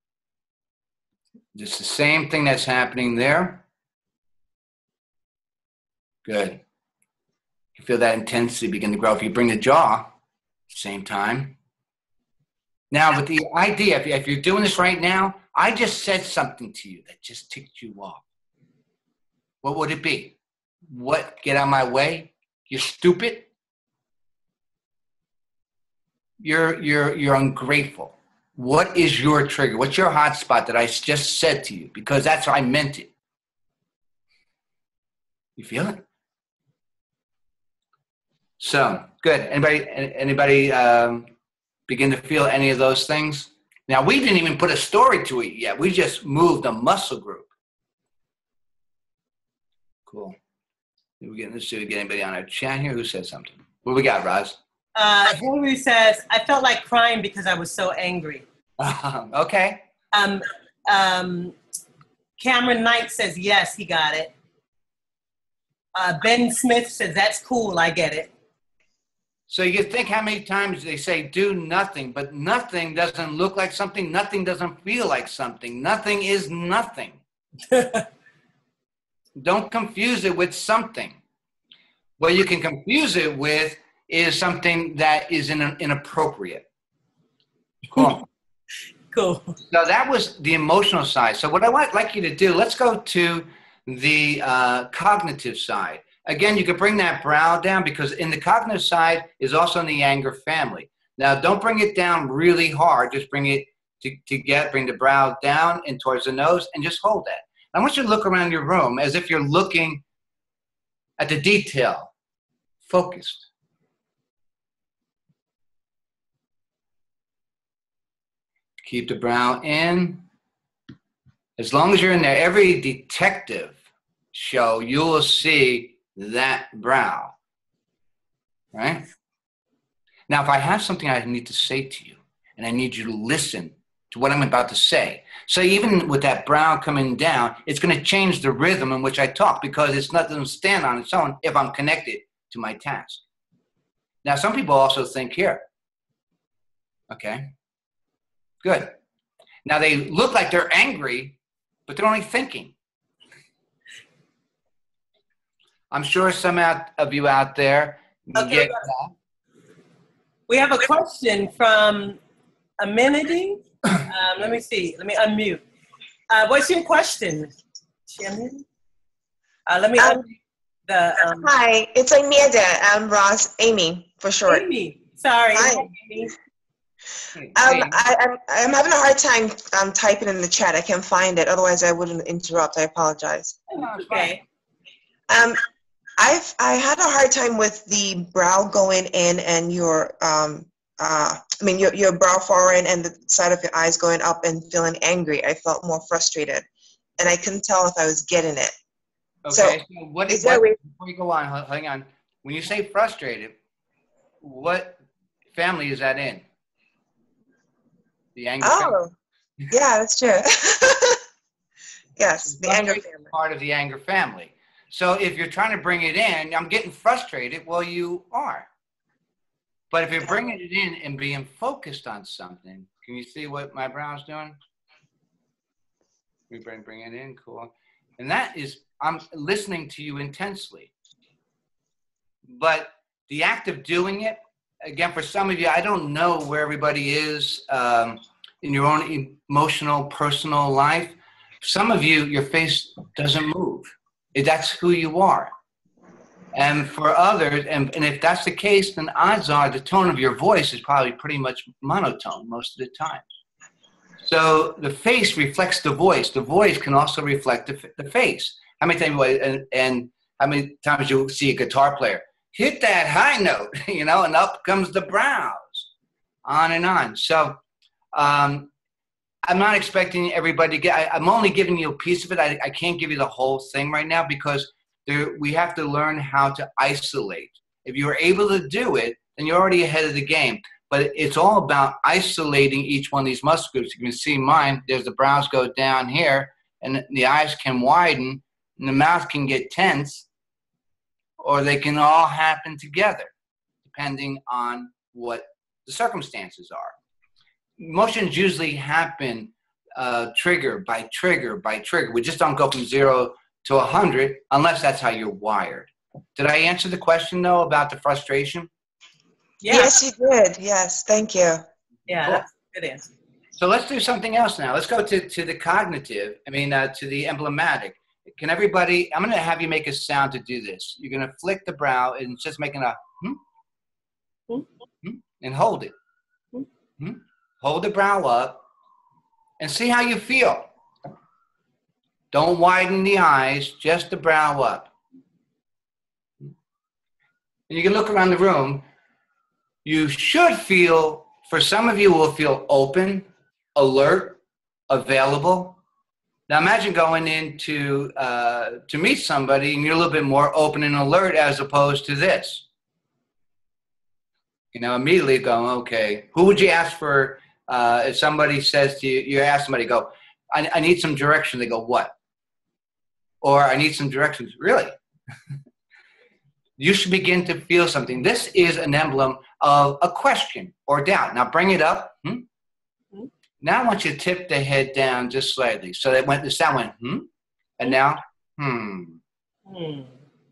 Just the same thing that's happening there. Good. You feel that intensity begin to grow. If you bring the jaw, same time. Now, with the idea, if, you, if you're doing this right now, I just said something to you that just ticked you off. What would it be? What? Get out of my way? You're stupid? You're, you're, you're ungrateful. What is your trigger? What's your hot spot that I just said to you? Because that's how I meant it. You feel it? So, good. Anybody, anybody um, begin to feel any of those things? Now, we didn't even put a story to it yet. We just moved a muscle group. Cool. We're getting, let's see if we get anybody on our chat here. Who said something? What we got, Roz? Uh, Henry says, I felt like crying because I was so angry. Um, okay. Um, um, Cameron Knight says, yes, he got it. Uh, Ben Smith says, that's cool, I get it. So you think how many times they say do nothing, but nothing doesn't look like something. Nothing doesn't feel like something. Nothing is nothing. Don't confuse it with something. What you can confuse it with is something that is in, inappropriate. Cool. Cool. So that was the emotional side. So what I would like you to do, let's go to the uh, cognitive side. Again, you could bring that brow down because in the cognitive side is also in the anger family. Now, don't bring it down really hard. Just bring it to, to get, bring the brow down and towards the nose and just hold that. I want you to look around your room as if you're looking at the detail, focused. Keep the brow in. As long as you're in there, every detective show, you will see that brow, right? Now, if I have something I need to say to you, and I need you to listen to what I'm about to say. So even with that brow coming down, it's going to change the rhythm in which I talk because it's not going to stand on its own if I'm connected to my task. Now, some people also think here. Okay, good. Now, they look like they're angry, but they're only thinking. I'm sure some out of you out there Okay, get that. We have a question from Amenity. Um, let me see. Let me unmute. Uh, what's your question? Uh, let me um, unmute the. Um, hi, it's Amelia. I'm Ross, Amy for short. Amy. Sorry. Hi. Amy. Um, I, I'm, I'm having a hard time um, typing in the chat. I can't find it. Otherwise, I wouldn't interrupt. I apologize. Okay. Um, I've I had a hard time with the brow going in and your um uh I mean your your brow forward and the side of your eyes going up and feeling angry. I felt more frustrated, and I couldn't tell if I was getting it. Okay. So, So what is is there what, a way- before you go on, hang on. When you say frustrated, what family is that in? The anger Oh, family? yeah, that's true. Yes, the anger Frustration is family. part of the anger family. So if you're trying to bring it in, I'm getting frustrated. Well, you are. But if you're bringing it in and being focused on something, can you see what my brown's doing? We bring bring it in, cool. And that is, I'm listening to you intensely. But the act of doing it, again, for some of you, I don't know where everybody is um, in your own emotional, personal life. Some of you, your face doesn't move. That's who you are. And for others, and, and if that's the case, then odds are the tone of your voice is probably pretty much monotone most of the time. So the face reflects the voice. The voice can also reflect the, the face. How many times, and, and how many times you see a guitar player hit that high note, you know, and up comes the brows, on and on. So um, I'm not expecting everybody to get, I, I'm only giving you a piece of it. I, I can't give you the whole thing right now because there, we have to learn how to isolate. If you're able to do it, then you're already ahead of the game. But it's all about isolating each one of these muscle groups. You can see mine, there's the brows go down here, and the eyes can widen, and the mouth can get tense, or they can all happen together, depending on what the circumstances are. Emotions usually happen uh, trigger by trigger by trigger. We just don't go from zero to a hundred unless that's how you're wired. Did I answer the question, though, about the frustration? Yeah. Yes, you did. Yes, thank you. Yeah, Cool. that's a good answer. So let's do something else now. Let's go to, to the cognitive, I mean, uh, to the emblematic. Can everybody, I'm going to have you make a sound to do this. You're going to flick the brow and it's just making a hmm, Hmm. hmm, and hold it. Hmm. Hmm. Hold the brow up and see how you feel. Don't widen the eyes, just the brow up. And you can look around the room. You should feel, for some of you will feel open, alert, available. Now imagine going in to, uh, to meet somebody and you're a little bit more open and alert as opposed to this. You know, immediately going, okay, who would you ask for, uh, if somebody says to you, you ask somebody, go, I, I need some direction. They go, what? Or I need some directions. Really? You should begin to feel something. This is an emblem of a question or doubt. Now bring it up. Hmm? Hmm. Now I want you to tip the head down just slightly. So that went, the sound went, hmm? And now, hmm. Hmm.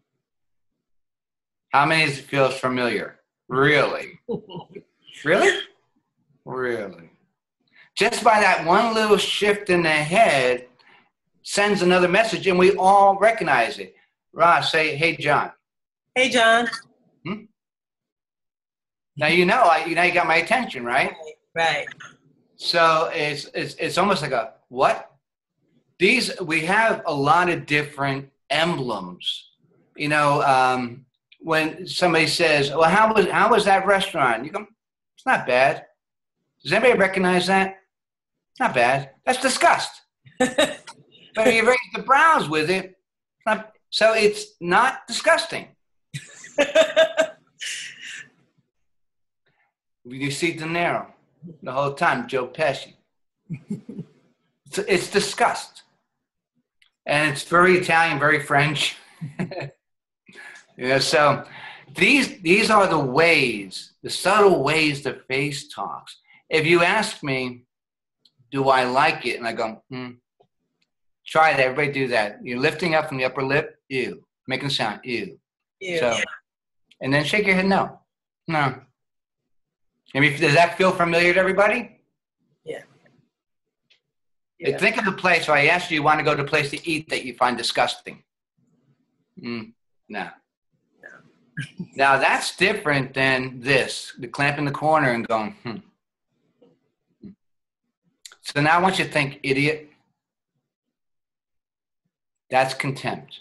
How many of it feels familiar? Really? Really? Really? Just by that one little shift in the head sends another message and we all recognize it. Ross, say, hey, John. Hey, John. Hmm? Now you know, I, you know, you got my attention, right? Right. Right. So it's it's it's almost like a what? These we have a lot of different emblems. You know, um, when somebody says, "Well, how was how was that restaurant?" You go, "It's not bad." Does anybody recognize that? It's not bad. That's disgust. But if you raise the brows with it, it's not, so it's not disgusting. You see De Niro the whole time, Joe Pesci. It's, it's disgust. And it's very Italian, very French. You know, so these, these are the ways, the subtle ways the face talks. If you ask me, do I like it? And I go, hmm. Try it. Everybody do that. You're lifting up from the upper lip, ew. Making a sound, ew. Ew. So, and then shake your head, no. No. I mean, does that feel familiar to everybody? Yeah. Yeah. Think of the place, so I asked you, you want to go to a place to eat that you find disgusting. Mm, no. No. Now, that's different than this, the clamp in the corner and going, hmm. So now I want you to think, idiot. That's contempt.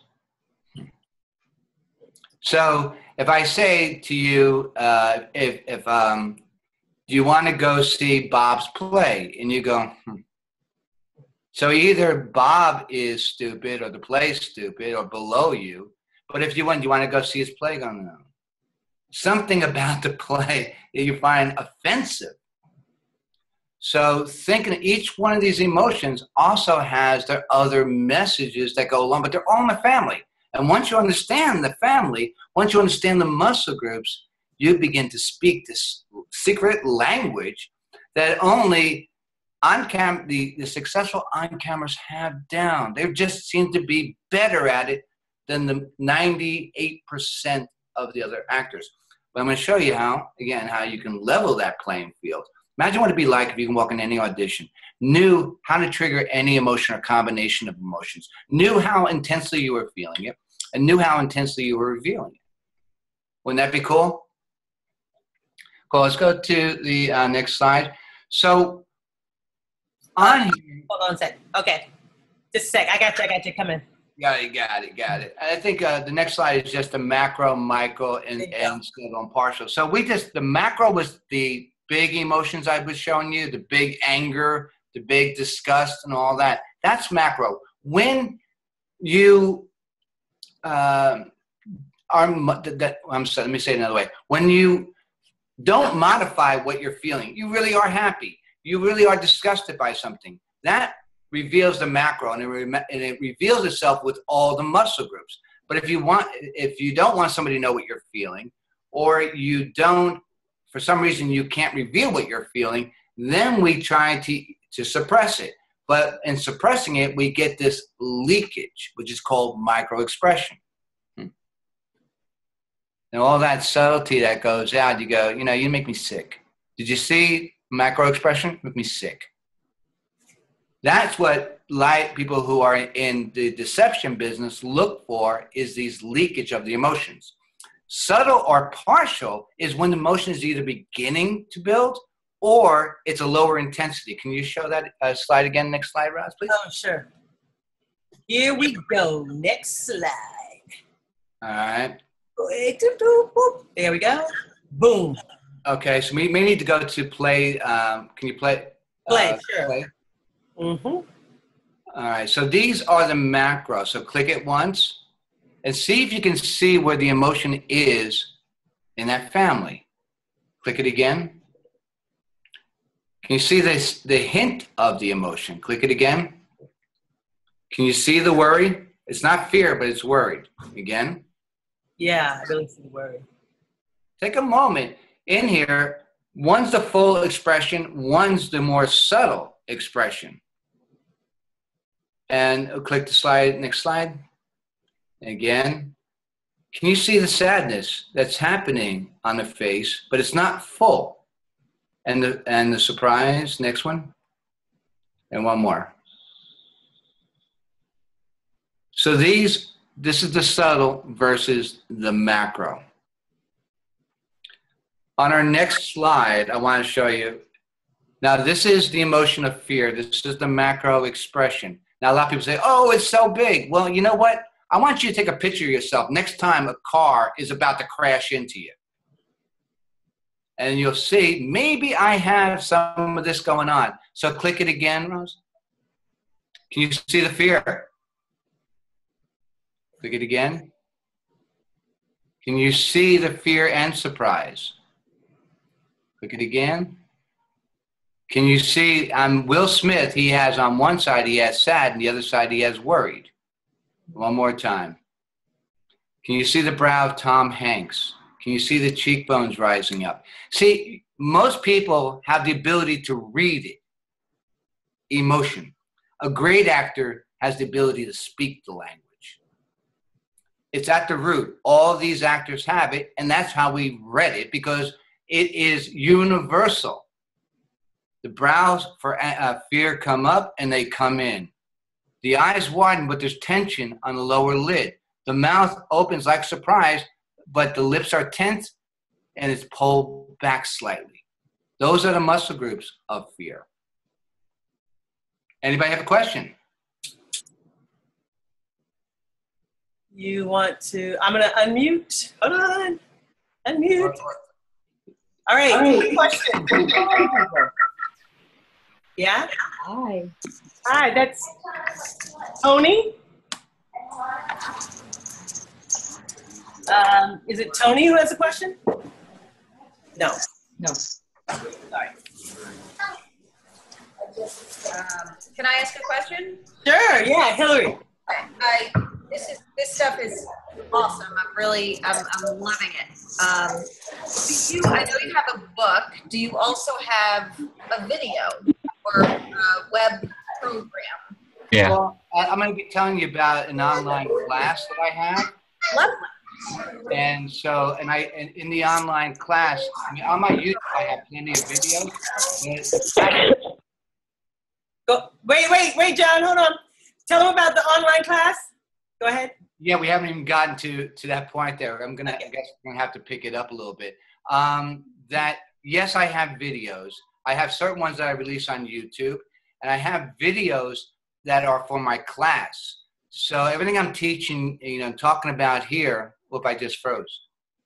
So if I say to you, uh, if, if um, do you want to go see Bob's play? And you go, hmm. So either Bob is stupid or the play's stupid or below you. But if you want, do you want to go see his play? Go, no. something about the play that you find offensive. So thinking each one of these emotions also has their other messages that go along, but they're all in the family. And once you understand the family, once you understand the muscle groups, you begin to speak this secret language that only on cam the, the successful on-cameras have down. They just seem to be better at it than the ninety-eight percent of the other actors. But I'm going to show you how, again, how you can level that playing field. Imagine what it'd be like if you can walk in any audition, knew how to trigger any emotion or combination of emotions, knew how intensely you were feeling it, and knew how intensely you were revealing it. Wouldn't that be cool? Cool. Let's go to the uh, next slide. So on here, Hold on a sec. Okay. Just a sec. I got you. I got you. Come in. Got it, got it, got it. I think uh, the next slide is just the macro, micro, and, and subtle and partial. So we just, the macro was the big emotions I was showing you, the big anger, the big disgust and all that. That's macro. When you uh, are, that, I'm sorry, let me say it another way. When you don't modify what you're feeling, you really are happy. You really are disgusted by something. That reveals the macro, and it, re and it reveals itself with all the muscle groups. But if you want, if you don't want somebody to know what you're feeling, or you don't, for some reason you can't reveal what you're feeling, then we try to, to suppress it. But in suppressing it, we get this leakage, which is called micro expression. Hmm. And all that subtlety that goes out, you go, you know, you make me sick. Did you see macro expression? Make me sick. That's what light people who are in the deception business look for, is these leakage of the emotions. Subtle or partial is when the emotion is either beginning to build or it's a lower intensity. Can you show that uh, slide again? Next slide, Roz, please. Oh, sure. Here we go. Next slide. All right. There we go. Boom. Okay, so we may need to go to play. Um, can you play? Play, uh, sure. Play? Mm-hmm. All right, so these are the macros. So click it once and see if you can see where the emotion is in that family. Click it again. Can you see this, the hint of the emotion? Click it again. Can you see the worry? It's not fear, but it's worried. Again. Yeah, I really see the worry. Take a moment in here. One's the full expression, one's the more subtle expression. And click the slide, next slide. Again, can you see the sadness that's happening on the face, but it's not full? And the, and the surprise, next one. And one more. So these, this is the subtle versus the macro. On our next slide, I want to show you. Now, this is the emotion of fear. This is the macro expression. Now, a lot of people say, oh, it's so big. Well, you know what? I want you to take a picture of yourself next time a car is about to crash into you. And you'll see, maybe I have some of this going on. So click it again, Rose. Can you see the fear? Click it again. Can you see the fear and surprise? Click it again. Can you see, I'm Will Smith, he has on one side, he has sad, and the other side, he has worried. One more time. Can you see the brow of Tom Hanks? Can you see the cheekbones rising up? See, most people have the ability to read it. Emotion. A great actor has the ability to speak the language. It's at the root. All these actors have it, and that's how we read it, because it is universal. The brows for uh, fear come up and they come in. The eyes widen, but there's tension on the lower lid. The mouth opens like surprise, but the lips are tense and it's pulled back slightly. Those are the muscle groups of fear. Anybody have a question? You want to, I'm going to unmute. Hold on. Unmute. All right. All right. Question. Yeah? Hi. Hi, that's Tony. Um, is it Tony who has a question? No. No. Sorry. Um, can I ask a question? Sure. Yeah, Hillary. I, I this is this stuff is awesome. I'm really I'm I'm loving it. Um, do you? I know you have a book. Do you also have a video or a web program? Yeah. Well, I'm going to be telling you about an online class that I have. Lovely. And so, and I, and in the online class, I mean, on my YouTube, I have plenty of videos. Go, wait, wait, wait, John, hold on. Tell them about the online class. Go ahead. Yeah, we haven't even gotten to, to that point there. I'm going to, I guess I'm going to have to pick it up a little bit. Um, that, yes, I have videos. I have certain ones that I release on YouTube, and I have videos that are for my class. So everything I'm teaching, you know, talking about here, whoop, I just froze.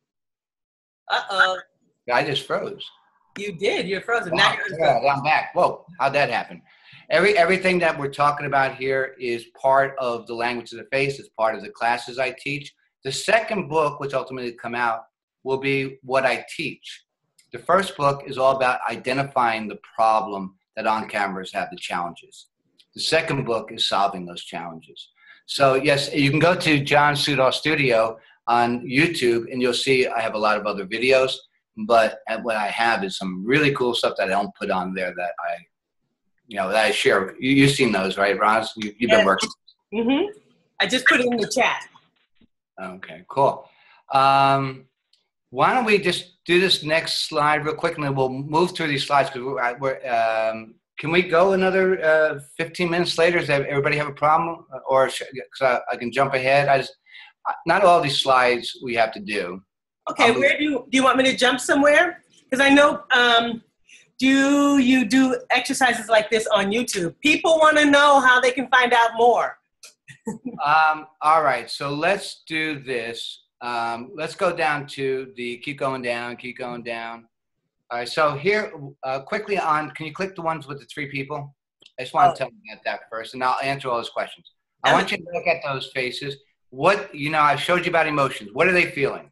Uh-oh. I just froze. You did. You're frozen. Wow. Now you're Yeah, I'm back. Whoa, how'd that happen? Every Everything that we're talking about here is part of the language of the face. It's part of the classes I teach. The second book, which ultimately come out, will be what I teach. The first book is all about identifying the problem that on-cameras have, the challenges. The second book is solving those challenges. So yes, you can go to John Sudol Studio on YouTube, and you'll see I have a lot of other videos. But what I have is some really cool stuff that I don't put on there that I, you know, that I share. You, you've seen those, right, Roz? You, you've yes. been working. Mm-hmm. I just put it in the chat. Okay, cool. Um, why don't we just do this next slide real quick, and then we'll move through these slides because we're, we're um, can we go another uh, fifteen minutes later? Does everybody have a problem? Or cause I, I can jump ahead? I just, not all these slides we have to do. Okay, where do you, do you want me to jump somewhere? Because I know, um, do you do exercises like this on YouTube? People want to know how they can find out more. um, all right, so let's do this. Um, let's go down to the, keep going down, keep going down. All right, so here, uh, quickly on, can you click the ones with the three people? I just want Oh. to tell you about that first, and I'll answer all those questions. I want you to look at those faces. What, you know, I showed you about emotions. What are they feeling?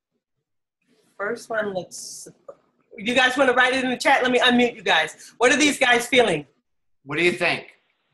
First one looks, you guys want to write it in the chat? Let me unmute you guys. What are these guys feeling? What do you think?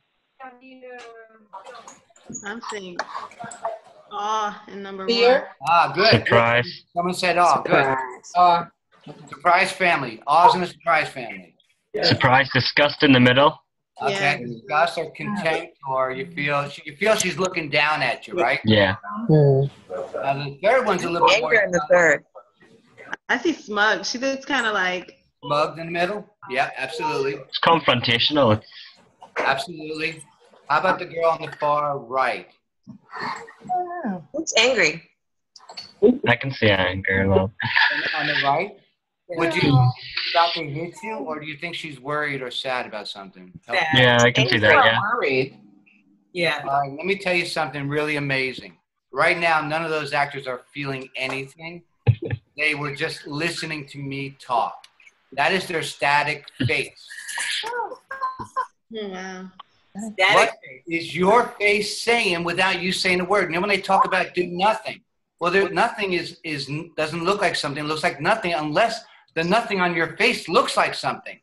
I'm seeing awe in number Fear. one. Ah, good. Surprise. Someone said awe. Good. Uh, Surprise family. Awe's in the surprise family. Surprise, disgust in the middle. Okay. Yeah. Disgust or contempt, or you feel you feel she's looking down at you, right? Yeah. Uh, the third one's a little bit more Anger in the third. I see smug. She looks kind of like. mugged in the middle. Yeah, absolutely. It's confrontational. It's, Absolutely. How about the girl on the far right? Who's angry? I can see anger. Well, On the right? Would you about to hit you, or do you think she's worried or sad about something? Sad. yeah, I can see that. Yeah. worried. Yeah. All right, let me tell you something really amazing. Right now, none of those actors are feeling anything. They were just listening to me talk. That is their static face. Oh, wow. That What is your face saying without you saying a word? And then when they talk about do nothing, well, there, nothing is, is doesn't look like something. It looks like nothing unless the nothing on your face looks like something.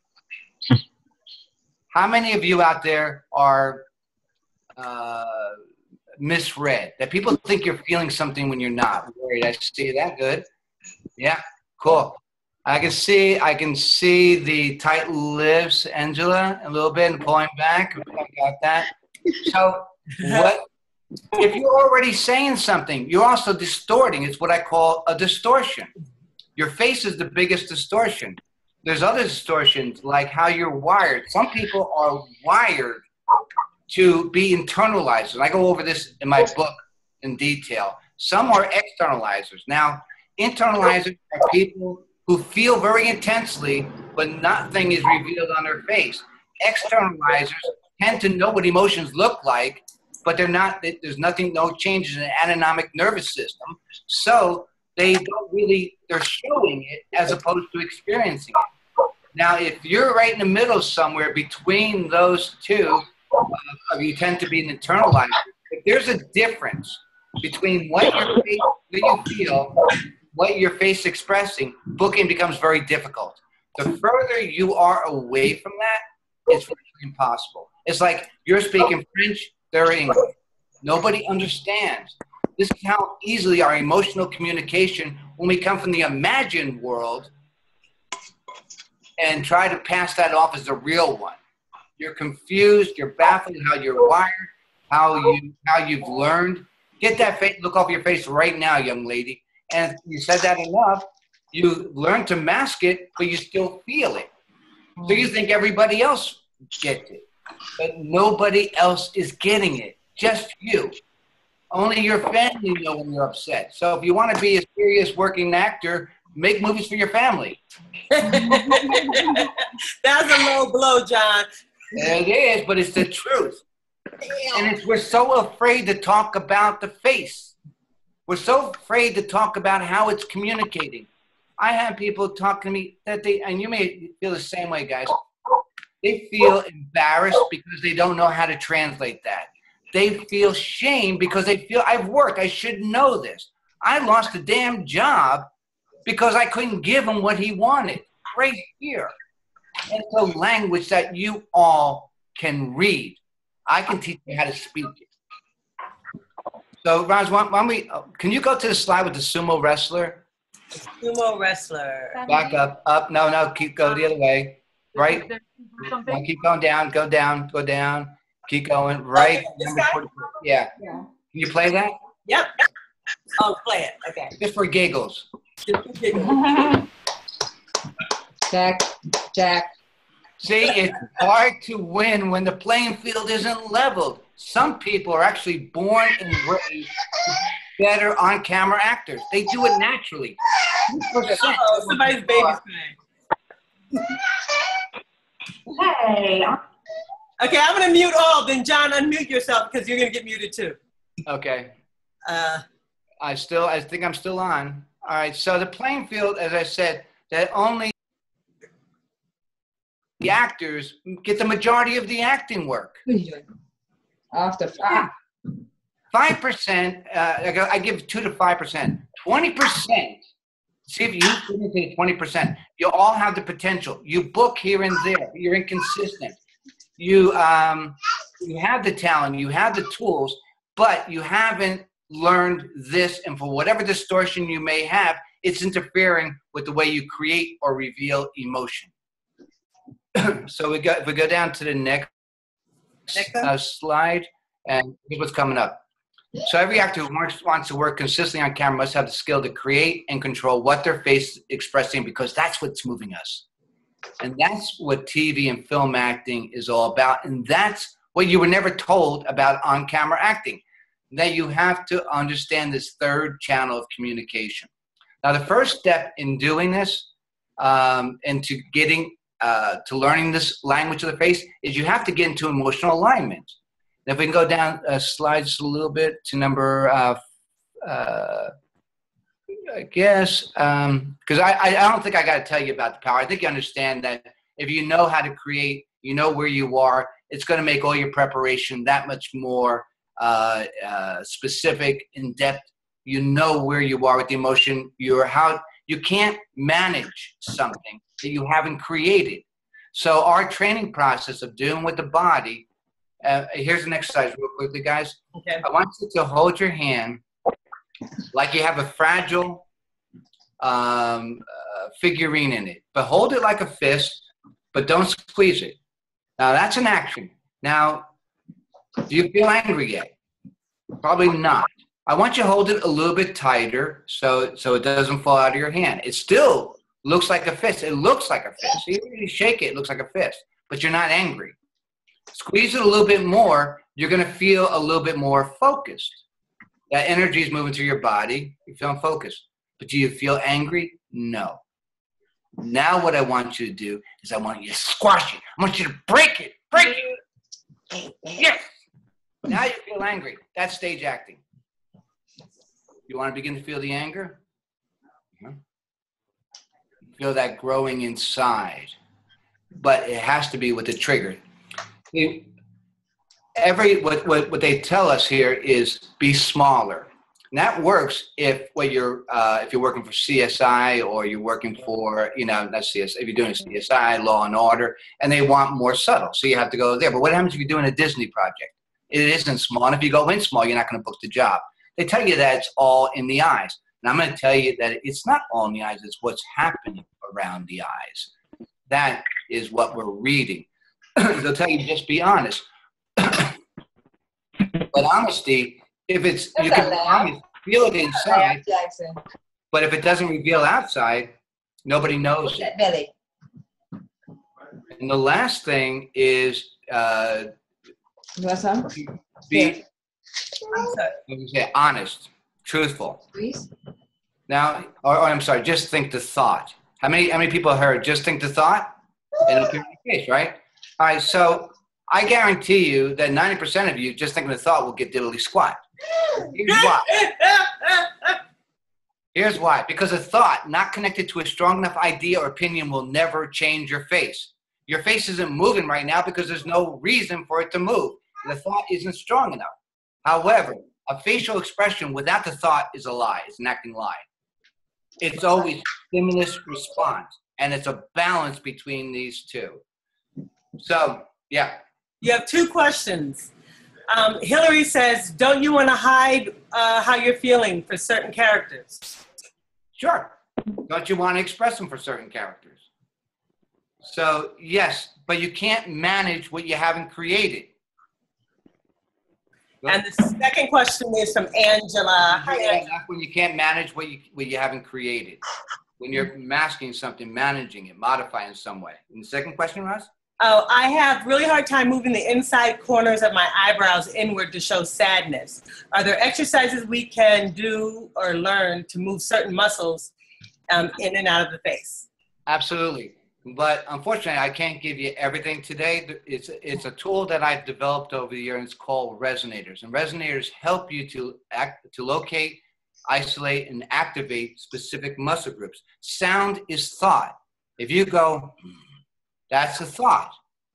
How many of you out there are uh, misread? That people think you're feeling something when you're not. Worried. I see that. Good. Yeah. Cool. I can see. I can see the tight lips, Angela, a little bit, and pulling back. I got that. So what? If you're already saying something, you're also distorting. It's what I call a distortion. Your face is the biggest distortion. There's other distortions, like how you're wired. Some people are wired to be internalizers. And I go over this in my book in detail. Some are externalizers. Now, internalizers are people who feel very intensely, but nothing is revealed on their face. Externalizers tend to know what emotions look like, but they're not, there's nothing, no changes in the autonomic nervous system. So they don't really, they're showing it as opposed to experiencing it. Now, if you're right in the middle somewhere between those two, uh, you tend to be an internalizer. If there's a difference between what, you're, what you feel what your face is expressing, booking becomes very difficult. The further you are away from that, it's impossible. It's like you're speaking French, they're English. Nobody understands. This is how easily our emotional communication, when we come from the imagined world and try to pass that off as the real one. You're confused, you're baffled how you're wired, how, you, how you've learned. Get that face, look off your face right now, young lady. And if you said that enough, you learn to mask it, but you still feel it. So you think everybody else gets it. But nobody else is getting it, just you. Only your family know when you're upset. So if you want to be a serious working actor, make movies for your family. That's a low blow, John. It is, but it's the truth. And it's, we're so afraid to talk about the face. We're so afraid to talk about how it's communicating. I have people talk to me that they, and you may feel the same way, guys. They feel embarrassed because they don't know how to translate that. They feel shame because they feel, I've worked, I should know this. I lost a damn job because I couldn't give him what he wanted. Right here. It's a language that you all can read. I can teach you how to speak it. So, Roz, why don't we, can you go to the slide with the sumo wrestler? Sumo wrestler. Back up, up, no, no, keep, go the other way. Right? No, keep going down, go down, go down. Keep going, right? Number forty-four. Yeah. yeah. Can you play that? Yep. Oh, play it, okay. Just for giggles. Just for giggles. Jack, Jack. See, it's hard to win when the playing field isn't leveled. Some people are actually born and raised better on-camera actors. They do it naturally. Oh, somebody's baby's crying. Hey. Okay, I'm going to mute all. Then, John, unmute yourself because you're going to get muted too. Okay. Uh, I still, I think I'm still on. All right, so the playing field, as I said, that only the actors get the majority of the acting work. After five. Five percent, uh, I give two to five percent. Twenty percent. See if you communicate twenty percent. You all have the potential. You book here and there. You're inconsistent. You um, you have the talent. You have the tools, but you haven't learned this. And for whatever distortion you may have, it's interfering with the way you create or reveal emotion. So we go, if we go down to the next, next uh, slide, and here's what's coming up. So every actor who wants, wants to work consistently on camera must have the skill to create and control what their face is expressing, because that's what's moving us. And that's what T V and film acting is all about. And that's what you were never told about on-camera acting, that you have to understand this third channel of communication. Now, the first step in doing this um, and to getting uh, to learning this language of the face is you have to get into emotional alignment. Now, if we can go down uh, slides a little bit to number, uh, uh, I guess, because um, I, I don't think I got to tell you about the power. I think you understand that if you know how to create, you know where you are, it's going to make all your preparation that much more uh, uh, specific, in-depth. You know where you are with the emotion. You're how you can't manage something that you haven't created. So our training process of doing with the body, uh, here's an exercise real quickly, guys. Okay. I want you to hold your hand like you have a fragile um, uh, figurine in it, but hold it like a fist, but don't squeeze it. Now that's an action. Now, do you feel angry yet? Probably not. I want you to hold it a little bit tighter so, so it doesn't fall out of your hand. It still looks like a fist. It looks like a fist. Even if you shake it, it looks like a fist, but you're not angry. Squeeze it a little bit more. You're going to feel a little bit more focused. That energy is moving through your body. You're feeling focused. But do you feel angry? No. Now what I want you to do is I want you to squash it. I want you to break it. Break it. Yes. Now you feel angry. That's stage acting. You want to begin to feel the anger? Feel that growing inside. But it has to be with the trigger. Every what, what, what they tell us here is be smaller. And that works if what you're uh, if you're working for C S I or you're working for, you know, not C S I, if you're doing C S I, Law and Order, and they want more subtle, so you have to go there. But what happens if you're doing a Disney project? It isn't small, and if you go in small, you're not going to book the job. They tell you that it's all in the eyes, and I'm going to tell you that it's not all in the eyes. It's what's happening around the eyes. That is what we're reading. They'll tell you just be honest. But honesty, if it's, you can be honest, feel it inside, but if it doesn't reveal outside, nobody knows it. Belly. And the last thing is uh, You want some? be say, honest, truthful. Please. Now, or, or I'm sorry, just think the thought. How many how many people heard just think the thought? And it'll appear in your face, right? All right, so I guarantee you that ninety percent of you just thinking the thought will get diddly squat. Here's why. Here's why. Because a thought not connected to a strong enough idea or opinion will never change your face. Your face isn't moving right now because there's no reason for it to move. The thought isn't strong enough. However, a facial expression without the thought is a lie. It's an acting lie. It's always stimulus response, and it's a balance between these two. So, yeah. You have two questions. Um, Hillary says, don't you want to hide uh, how you're feeling for certain characters? Sure. Don't you want to express them for certain characters? So, yes, but you can't manage what you haven't created. And the second question is from Angela. Hi, Angela. That's when you can't manage what you, what you haven't created. When you're masking something, managing it, modifying in some way. And the second question, Ross? Oh, I have really hard time moving the inside corners of my eyebrows inward to show sadness. Are there exercises we can do or learn to move certain muscles um, in and out of the face? Absolutely. But unfortunately, I can't give you everything today. It's, it's a tool that I've developed over the years. It's called resonators. And resonators help you to, act, to locate, isolate, and activate specific muscle groups. Sound is thought. If you go, that's a thought.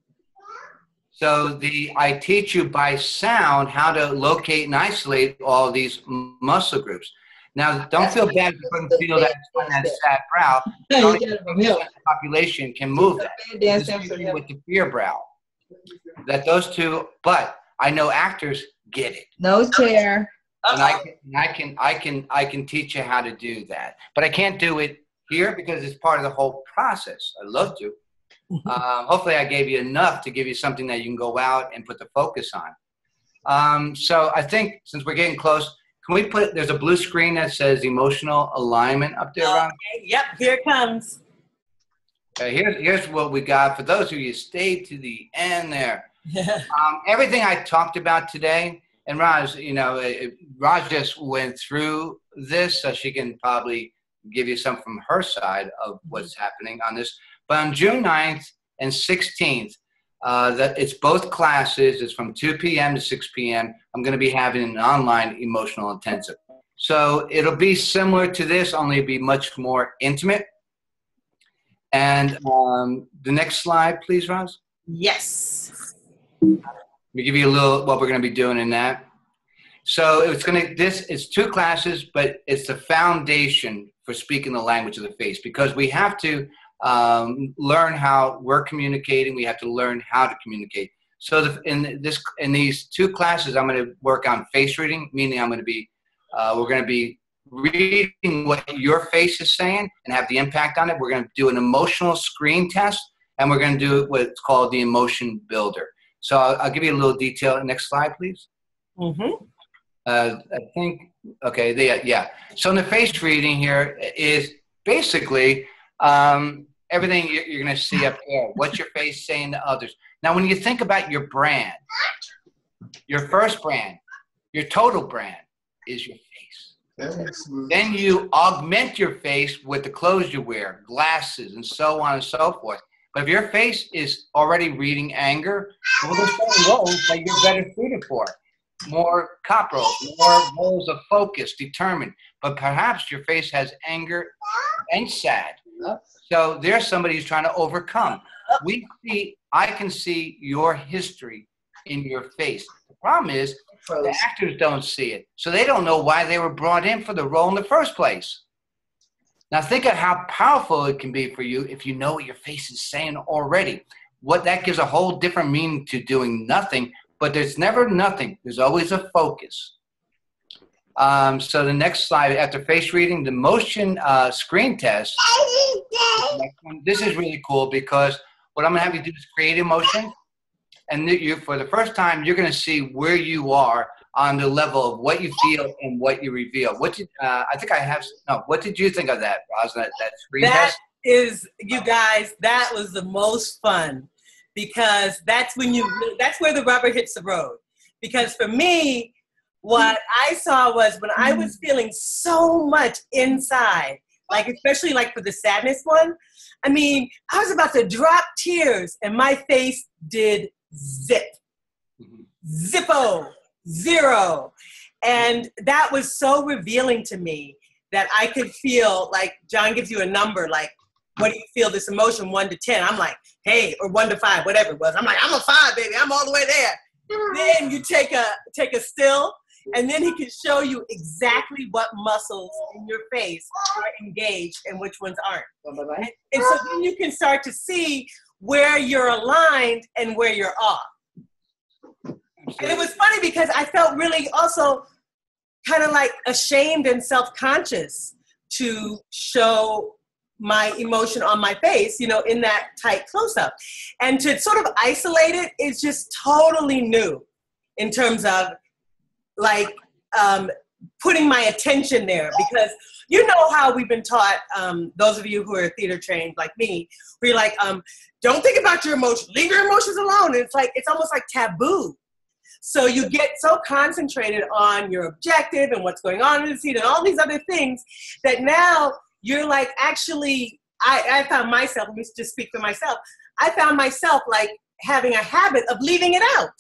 So the, I teach you by sound how to locate and isolate all these muscle groups. Now, don't feel bad if you couldn't feel that, that sad brow. Only fifty percent of the population can move that. This is with the fear brow. That those two, but I know actors get it. No chair. And I can, I can, I can, I can teach you how to do that. But I can't do it here because it's part of the whole process. I'd love to. Um, hopefully I gave you enough to give you something that you can go out and put the focus on. Um, so I think since we're getting close, can we put, there's a blue screen that says emotional alignment up there, Ron? Okay, yep, here it comes. Okay, here's, here's what we got. For those of you who stayed to the end there, um, everything I talked about today, and Raj, you know, it, Raj just went through this, so she can probably give you some from her side of what's happening on this. But on June ninth and sixteenth, uh, that it's both classes. It's from two p m to six p m I'm going to be having an online emotional intensive. So it'll be similar to this, only it'll be much more intimate. And um, the next slide, please, Roz. Yes. Let me give you a little what we're going to be doing in that. So it's going to, this is two classes, but it's the foundation for speaking the language of the face, because we have to um, learn how we're communicating. We have to learn how to communicate. So the, in this, in these two classes, I'm going to work on face reading, meaning I'm going to be, uh, we're going to be reading what your face is saying and have the impact on it. We're going to do an emotional screen test, and we're going to do what's called the emotion builder. So I'll, I'll give you a little detail. Next slide, please. Mm-hmm. Uh, I think, okay, they, yeah. So in the face reading here is basically um, everything you're, you're going to see up there. What's your face saying to others? Now, when you think about your brand, your first brand, your total brand is your face. Then you augment your face with the clothes you wear, glasses, and so on and so forth. But if your face is already reading anger, well, there's certain roles that you're better suited for. More cop roles, more roles of focus, determined. But perhaps your face has anger and sad. So there's somebody who's trying to overcome. We see, I can see your history in your face. The problem is the actors don't see it. So they don't know why they were brought in for the role in the first place. Now think of how powerful it can be for you if you know what your face is saying already. What that gives a whole different meaning to doing nothing, but there's never nothing. There's always a focus. Um, so the next slide, after face reading, the motion uh, screen test. This is really cool because what I'm gonna have you do is create emotion. And you, for the first time, you're gonna see where you are on the level of what you feel and what you reveal. What did, uh, I think I have, no, what did you think of that, Roz, that, that screen that test? Is, you guys, that was the most fun because that's when you, that's where the rubber hits the road. Because for me, what I saw was when I was feeling so much inside, like especially like for the sadness one, I mean, I was about to drop tears and my face did zip. Zippo, zero. And that was so revealing to me that I could feel like John gives you a number, like, what do you feel this emotion, one to ten? I'm like, hey, or one to five, whatever it was. I'm like, I'm a five, baby. I'm all the way there. Then you take a take a still, and then he can show you exactly what muscles in your face are engaged and which ones aren't. And, and so then you can start to see where you're aligned and where you're off. And it was funny because I felt really also kind of like ashamed and self-conscious to show my emotion on my face, you know, in that tight close-up. And to sort of isolate it is just totally new in terms of like um, putting my attention there, because you know how we've been taught, um, those of you who are theater trained like me, where you're like, um, don't think about your emotions, leave your emotions alone. And it's like, it's almost like taboo. So you get so concentrated on your objective and what's going on in the scene and all these other things that now you're like, actually, I, I found myself, let me just speak for myself, I found myself like having a habit of leaving it out.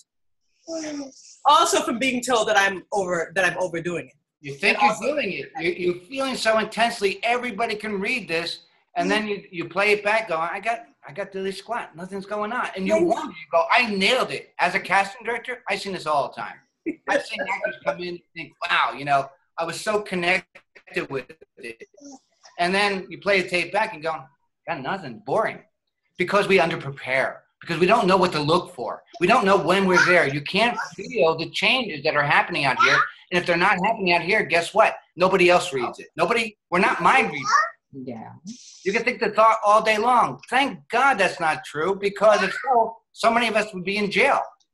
Also from being told that I'm over, that I'm overdoing it. You think and you're also, doing it. You, you're feeling so intensely, everybody can read this, and then you, you play it back going, I got I got Dilly Squat, nothing's going on. And you wonder, you go, I nailed it. As a casting director, I've seen this all the time. I've seen actors come in and think, wow, you know, I was so connected with it. And then you play the tape back and go, got nothing, boring. Because we underprepare. Because we don't know what to look for. We don't know when we're there. You can't feel the changes that are happening out here. And if they're not happening out here, guess what? Nobody else reads it. Nobody, we're not mind readers. Yeah. You can think the thought all day long. Thank God that's not true, because if so, so many of us would be in jail.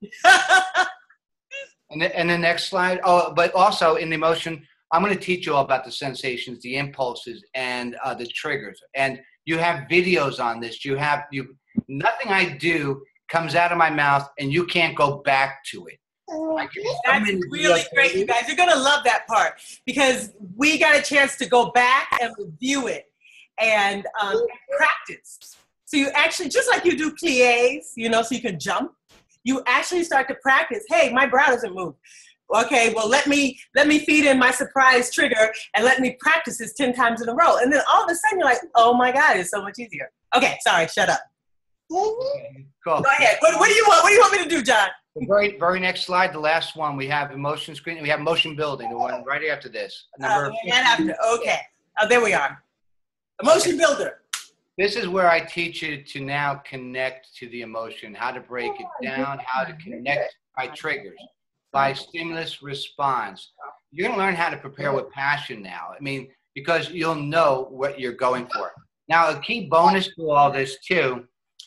and, the, and the next slide. Oh, but also in the emotion, I'm going to teach you all about the sensations, the impulses, and uh, the triggers. And you have videos on this. You have you. Nothing I do comes out of my mouth, and you can't go back to it. That's really great, you guys. You're going to love that part because we got a chance to go back and review it and um, practice. So you actually, just like you do pliés, you know, so you can jump, you actually start to practice. Hey, my brow doesn't move. Okay, well, let me let me feed in my surprise trigger and let me practice this ten times in a row. And then all of a sudden you're like, oh my God, it's so much easier. Okay, sorry, shut up. Okay, cool. Go ahead. What, what do you want? What do you want me to do, John? The very, very next slide, the last one, we have emotion screen. We have motion building, the one right after this. Number Uh, right after. Okay. Oh, there we are. Emotion builder. This is where I teach you to now connect to the emotion, how to break it down, how to connect by triggers, by stimulus response. You're going to learn how to prepare with passion now. I mean, because you'll know what you're going for. Now, a key bonus to all this, too,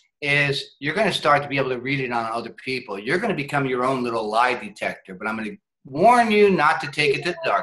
is you're going to start to be able to read it on other people. You're going to become your own little lie detector, but I'm going to warn you not to take it to the dark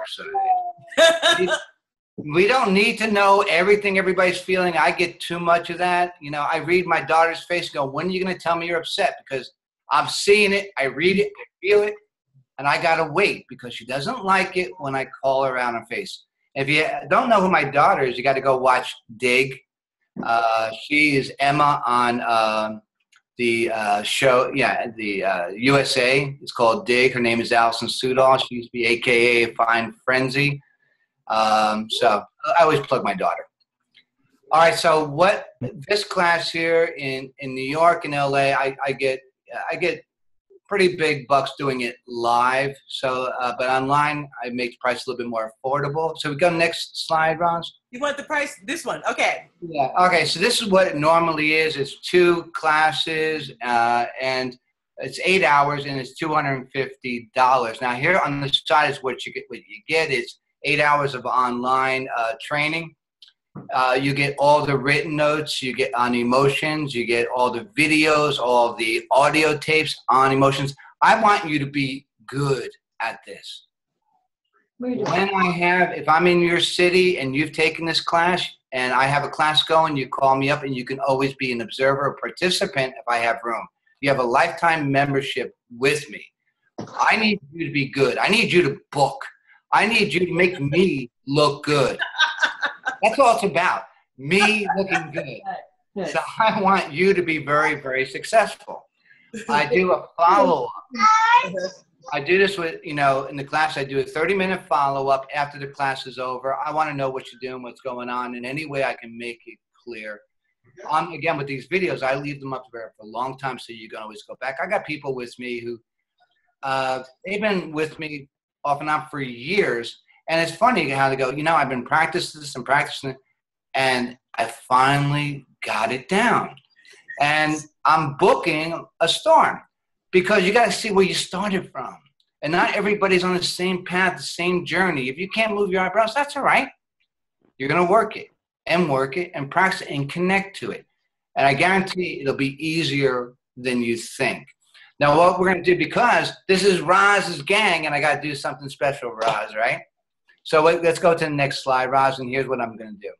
side. We don't need to know everything everybody's feeling. I get too much of that. You know, I read my daughter's face and go, when are you going to tell me you're upset? Because I'm seeing it, I read it, I feel it, and I got to wait because she doesn't like it when I call her out on her face. If you don't know who my daughter is, you got to go watch Dig. Uh, she is Emma on um, the uh, show, yeah, the uh, U S A. It's called Dig. Her name is Allison Sudol. She used to be A K A Fine Frenzy. Um, so I always plug my daughter. All right, so what this class here in, in New York and L A, I, I get I get pretty big bucks doing it live. So, uh, but online, I make the price a little bit more affordable. So we go next slide, Roz. You want the price? This one. Okay. Yeah. Okay. So this is what it normally is. It's two classes, uh, and it's eight hours, and it's two hundred fifty dollars. Now here on the side is what you get. What you get is eight hours of online uh, training. Uh, you get all the written notes, you get on emotions, you get all the videos, all the audio tapes on emotions. I want you to be good at this. When I have, if I'm in your city and you've taken this class and I have a class going, you call me up and you can always be an observer or participant if I have room. You have a lifetime membership with me. I need you to be good. I need you to book. I need you to make me look good. That's all it's about, me looking good. So I want you to be very, very successful. I do a follow-up. I do this with, you know, in the class, I do a thirty minute follow-up after the class is over. I want to know what you're doing, what's going on, in any way I can make it clear. Um, again, with these videos, I leave them up there for a long time so you can always go back. I got people with me who, uh, they've been with me off and on for years. And it's funny how they go, you know, I've been practicing this and practicing it, and I finally got it down. And I'm booking a storm because you got to see where you started from. And not everybody's on the same path, the same journey. If you can't move your eyebrows, that's all right. You're going to work it and work it and practice it and connect to it. And I guarantee it'll be easier than you think. Now, what we're going to do, because this is Roz's gang, and I got to do something special, Roz, right? So let's go to the next slide, Roz, and here's what I'm going to do.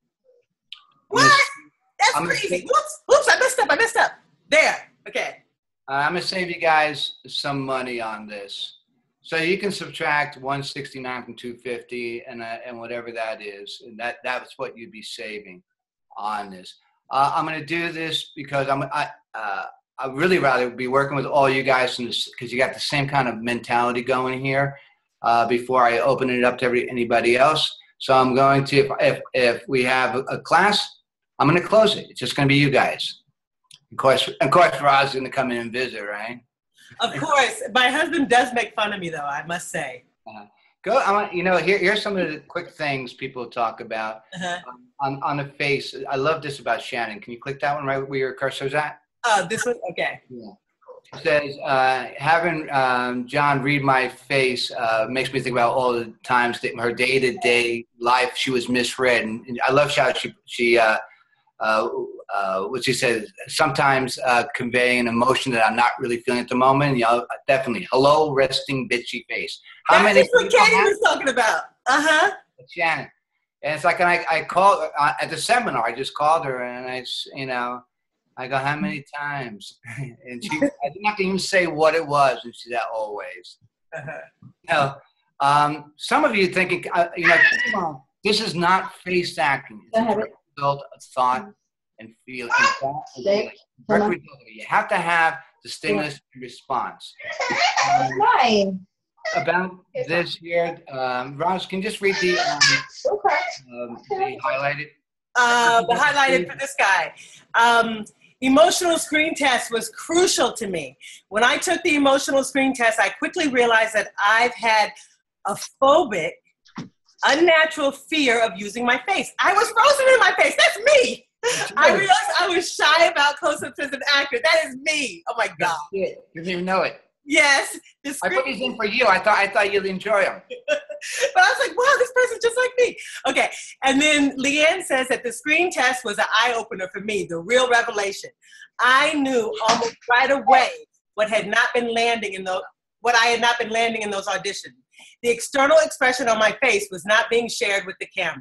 What? That's I'm crazy. gonna, Whoops, whoops, I messed up, I messed up. There, okay. uh, I'm going to save you guys some money on this. So you can subtract one sixty-nine from two fifty and, uh, and whatever that is, and that, that's what you'd be saving on this. Uh, I'm going to do this because I'm, I, uh, I'd really rather be working with all you guys because you got the same kind of mentality going here. Uh, before I open it up to every, anybody else. So I'm going to, if, if, if we have a, a class, I'm going to close it. It's just going to be you guys. Of course, of course, Roz is going to come in and visit, right? Of course. My husband does make fun of me, though, I must say. Uh, go, I want, you know, here, here's some of the quick things people talk about Uh-huh. um, on, on the face. I love this about Shannon. Can you click that one right where your cursor's at? Oh, this one? Okay. Yeah. It says, uh, having um, John read my face uh, makes me think about all the times that her day-to-day life, she was misread. And, and I love how she, she uh, uh, uh, what she says, sometimes uh, conveying an emotion that I'm not really feeling at the moment. You know, definitely, hello, resting bitchy face. How That's many just what Katie was talking about. Uh-huh. Shannon. And it's like, and I, I called, uh, at the seminar, I just called her, and I, you know, I go, how many times? And she, I didn't have to even say what it was. And she said, always. Uh-huh. You know, um, some of you thinking, uh, you know, come on, this is not face acting. It's a result of thought and feel. And feeling. You have to have the stimulus and response. Um, Mine. about this here, um, Roz, can you just read the, um, Okay. um, the highlighted? Uh, the highlighted for this guy. Um, emotional screen test was crucial to me. When I took the emotional screen test, I quickly realized that I've had a phobic, unnatural fear of using my face. I was frozen in my face. That's me. I realized I was shy about close-ups as an actor. That is me. Oh my God. You didn't even know it. Yes. The I screen- put these in for you. I thought I thought you'd enjoy them. But I was like, wow, this person's just like me. Okay. And then Leanne says that the screen test was an eye-opener for me, the real revelation. I knew almost right away what had not been landing in those, what I had not been landing in those auditions. The external expression on my face was not being shared with the camera.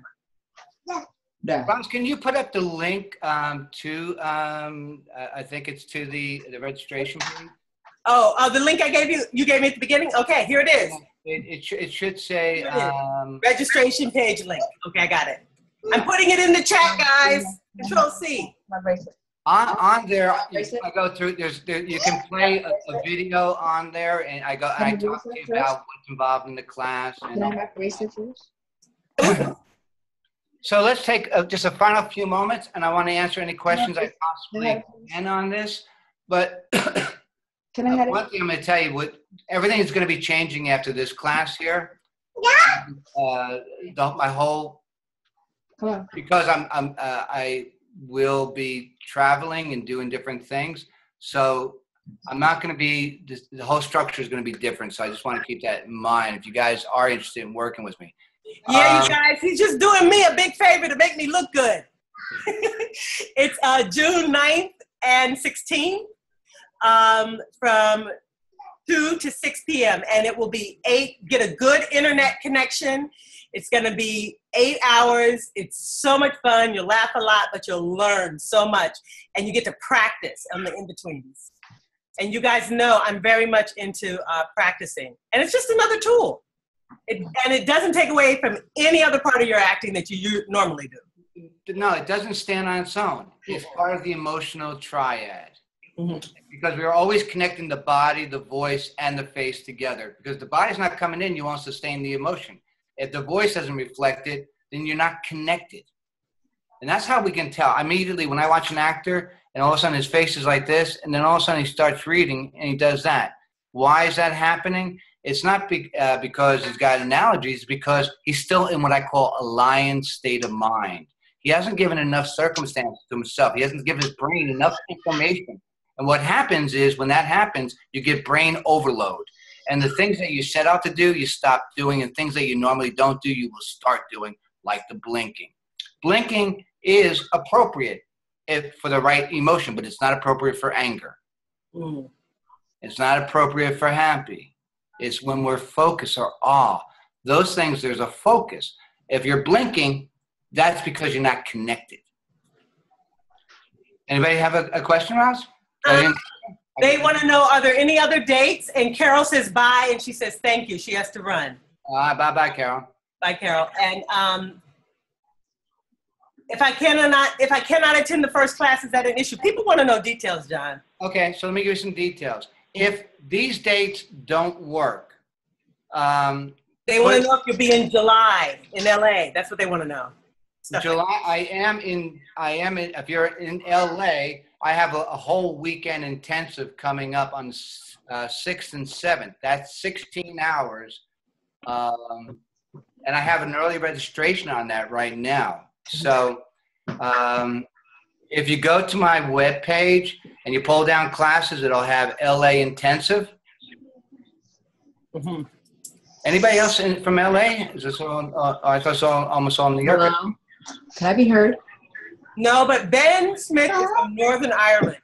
Yeah. Roz, can you put up the link um, to, um, I think it's to the, the registration page? Oh, uh, the link I gave you, you gave me at the beginning? Okay, here it is. It, it, sh it should say um, registration page link. Okay, I got it. I'm putting it in the chat, guys. Control C. on on there. I go through. There's there, you can play a, a video on there, and I go and I talk to you about what's involved in the class. And Can I have bracelet first? so let's take uh, just a final few moments, and I want to answer any questions I possibly can on this. But Can I have it? One thing I'm going to tell you, what everything is going to be changing after this class here. Yeah. Uh, the, my whole, Come on. because I'm, I'm, uh, I will be traveling and doing different things. So I'm not going to be, this, the whole structure is going to be different. So I just want to keep that in mind if you guys are interested in working with me. Yeah, um, you guys, he's just doing me a big favor to make me look good. It's uh, June ninth and sixteenth um, from two to six p m and it will be eight, get a good internet connection. It's going to be eight hours. It's so much fun. You'll laugh a lot, but you'll learn so much. And you get to practice on the in-betweens. And you guys know I'm very much into uh, practicing. And it's just another tool. It, and it doesn't take away from any other part of your acting that you, you normally do. No, it doesn't stand on its own. It's part of the emotional triad. Mm-hmm. Because we're always connecting the body, the voice, and the face together. Because the body's not coming in, you won't sustain the emotion. If the voice doesn't reflect it, then you're not connected. And that's how we can tell. Immediately, when I watch an actor, and all of a sudden his face is like this, and then all of a sudden he starts reading, and he does that. Why is that happening? It's not be, uh, because he's got analogies, it's because he's still in what I call a lion state of mind. He hasn't given enough circumstance to himself. He hasn't given his brain enough information. And what happens is, when that happens, you get brain overload. And the things that you set out to do, you stop doing, and things that you normally don't do, you will start doing, like the blinking. Blinking is appropriate if, for the right emotion, but it's not appropriate for anger. Mm. It's not appropriate for happy. It's when we're focused or awe. Those things, there's a focus. If you're blinking, that's because you're not connected. Anybody have a, a question, Roz? Um, they want to know, are there any other dates? And Carol says bye, and she says thank you. She has to run. Uh, bye-bye, Carol. Bye, Carol. And um, if I cannot, if I cannot attend the first class, is that an issue? People want to know details, John. Okay, so let me give you some details. If these dates don't work, um, they want to know if you'll be in July in L A. That's what they want to know. Stuff July, like I am in. I am in. If you're in L A, I have a, a whole weekend intensive coming up on uh, sixth and seventh. That's sixteen hours, um, and I have an early registration on that right now. So, um, if you go to my webpage and you pull down classes, it'll have L A intensive. Mm-hmm. Anybody else in, from L A? Is this all? Uh, I thought it's all, almost all New York. Hello? Can I be heard? No, but Ben Smith is from Northern Ireland.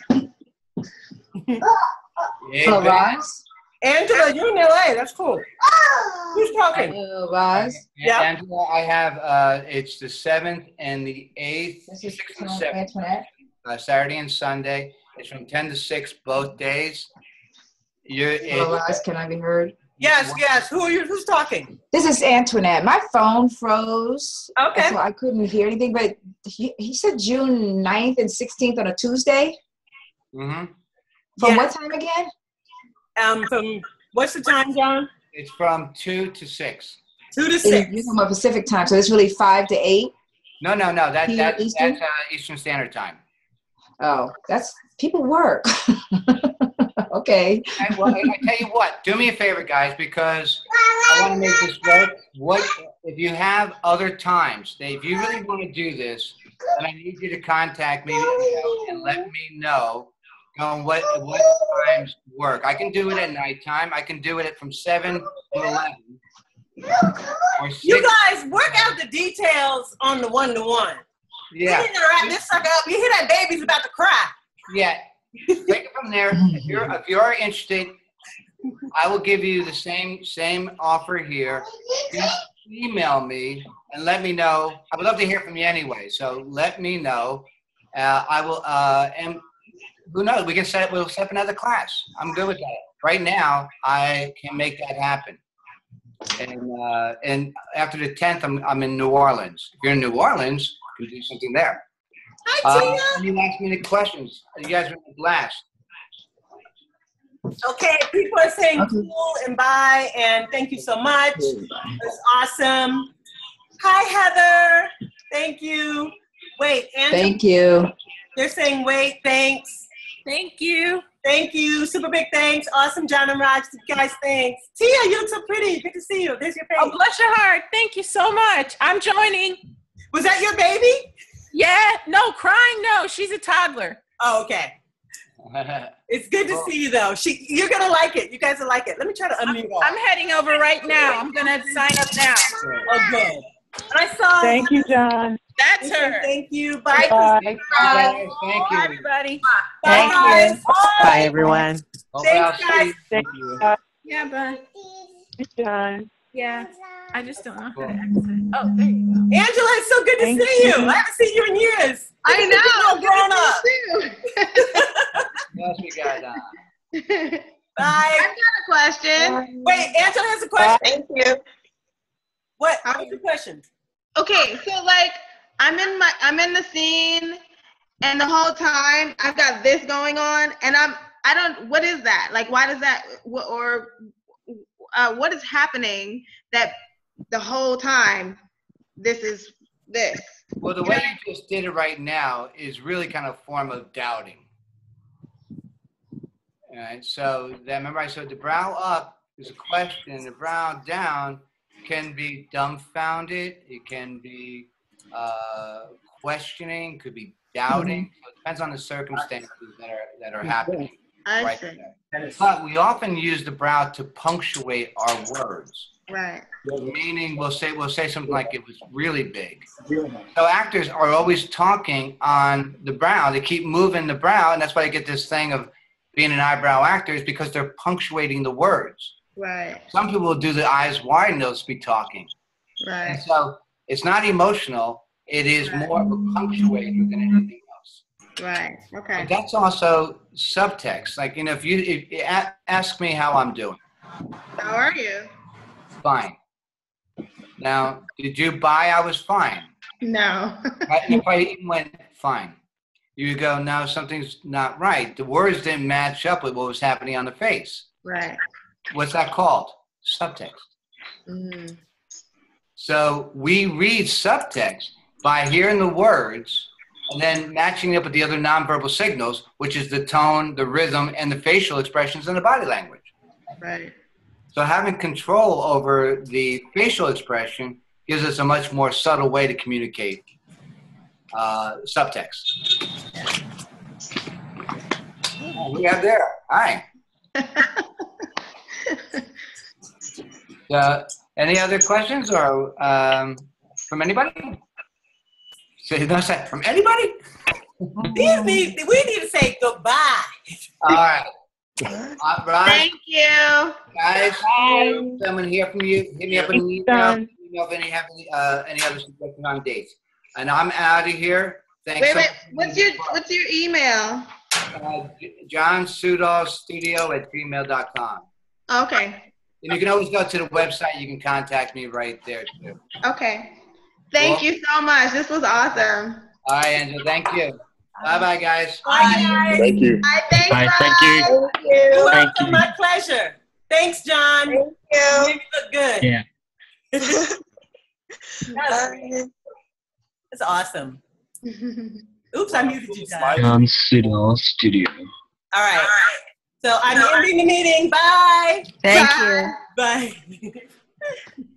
Yeah, Hello, Ben. Roz? Angela, you're in L A. That's cool. Who's talking? Hello, Roz? Yeah. Angela, I have, uh, it's the seventh and the eighth, This is sixth and seventh, Antoinette. uh, Saturday and Sunday. It's from ten to six both days. You're, Hello, Roz? Can I be heard? Yes, yes. Who are you? Who's talking? This is Antoinette. My phone froze. Okay. So I couldn't hear anything, but he, he said June ninth and sixteenth on a Tuesday. mm-hmm. From Yeah. what time again? Um, from what's the time, John? It's from two to six. Two to In, six. you're talking about Pacific time, so it's really five to eight. No, no, no. That, Here, that, Eastern? that's uh, Eastern Standard Time. Oh, that's people work. Okay. I, well, I, I tell you what, do me a favor, guys, because I want to make this work. What if you have other times? If you really want to do this, then I need you to contact me and let me know on what what times work. I can do it at nighttime. I can do it at from seven to eleven. Or six. You guys work out the details on the one to one. Yeah. You need to wrap this sucker up. You hear that baby's about to cry. Yeah. Take it from there. If you're if you're interested, I will give you the same same offer here. Just email me and let me know. I would love to hear from you anyway. So let me know. Uh, I will. Uh, and who knows? We can set. We'll set up another class. I'm good with that. Right now, I can make that happen. And uh, and after the tenth, I'm I'm in New Orleans. If you're in New Orleans, you can do something there. Hi, Tina. Uh, any last minute questions? You guys are a blast. Okay, people are saying Okay. cool and bye, and thank you so much. It's awesome. Hi, Heather. Thank you. Wait, Angela, Thank you. they're saying wait, thanks. Thank you. Thank you. Super big thanks. Awesome, John and Raj. You guys, thanks. Tia, you look so pretty. Good to see you. There's your face. Oh, bless your heart. Thank you so much. I'm joining. Was that your baby? Yeah. No, crying. No, she's a toddler. Oh, okay. It's good to see you, though. She, you're gonna like it. You guys will like it. Let me try to unmute. I'm, I'm heading over right now. I'm gonna sign up now. Oh, good. And I saw. Thank you, John. That's her. Thank you. Bye. Bye. Bye. Thank you. Bye, everybody. Bye, Thank guys. you. Bye, everyone. Thanks, guys. Thank you. Bye, Yeah, bye. John. Yeah. I just don't know how to exit. Oh, there you go. Angela, it's so good to Thank see you. you. I haven't seen you in years. I know. You're grown up. What else we got? Uh, Bye. I've got a question. Wait, Angela has a question. Thank you. What? What's your question? Okay, so like I'm in my I'm in the scene, and the whole time I've got this going on, and I'm I don't what is that like? Why does that wh- or uh, what is happening that the whole time this is this? well, the way you just did it right now is really kind of a form of doubting. All right, so then remember I said the brow up is a question, the brow down can be dumbfounded, it can be uh, questioning, could be doubting. So it depends on the circumstances that are that are happening. I right see. there. But we often use the brow to punctuate our words. Right. Meaning we'll say we'll say something like it was really big. So actors are always talking on the brow. They keep moving the brow, and that's why I get this thing of being an eyebrow actor is because they're punctuating the words. Right. Some people will do the eyes wide and they'll be talking. Right. And so it's not emotional. It is more of a punctuator than anything else. Right. Okay. But that's also subtext. Like, you know, if you if, you a- ask me how I'm doing, How are you? fine. Now, did you buy? I was fine. No. Right? And if I even went fine, you go, no, something's not right. The words didn't match up with what was happening on the face. Right. What's that called? Subtext. Mm. So we read subtext by hearing the words and then matching it up with the other nonverbal signals, which is the tone, the rhythm, and the facial expressions and the body language. Right. So having control over the facial expression gives us a much more subtle way to communicate uh, subtext. Oh, we have there. Hi. Uh, any other questions or um, from anybody? So you don't say from anybody? These need, we need to say goodbye. All right. Uh, Raj, Thank you. guys, Bye. someone hear from you. Hit me up in the email. Done. Email if any have any, uh, any other suggestions on dates. And I'm out of here. Thanks. Wait, so wait. much. What's your What's your email? Uh, John Sudol Studio at gmail dot com. Okay. And you can always go to the website. You can contact me right there too. Okay. Thank Cool. you so much. This was awesome. All right, Angela. Thank you. Bye, bye, guys. Bye, guys. Thank you. Bye. Thanks, Bye, thank you. Thank you. You're Thank welcome. you. My pleasure. Thanks, John. Thank You you. made me look good. Yeah. Bye. That's awesome. Oops, I muted you, John. John Sudol Studio. All right. So I'm ending the meeting. Bye. Thank Bye. you. Bye.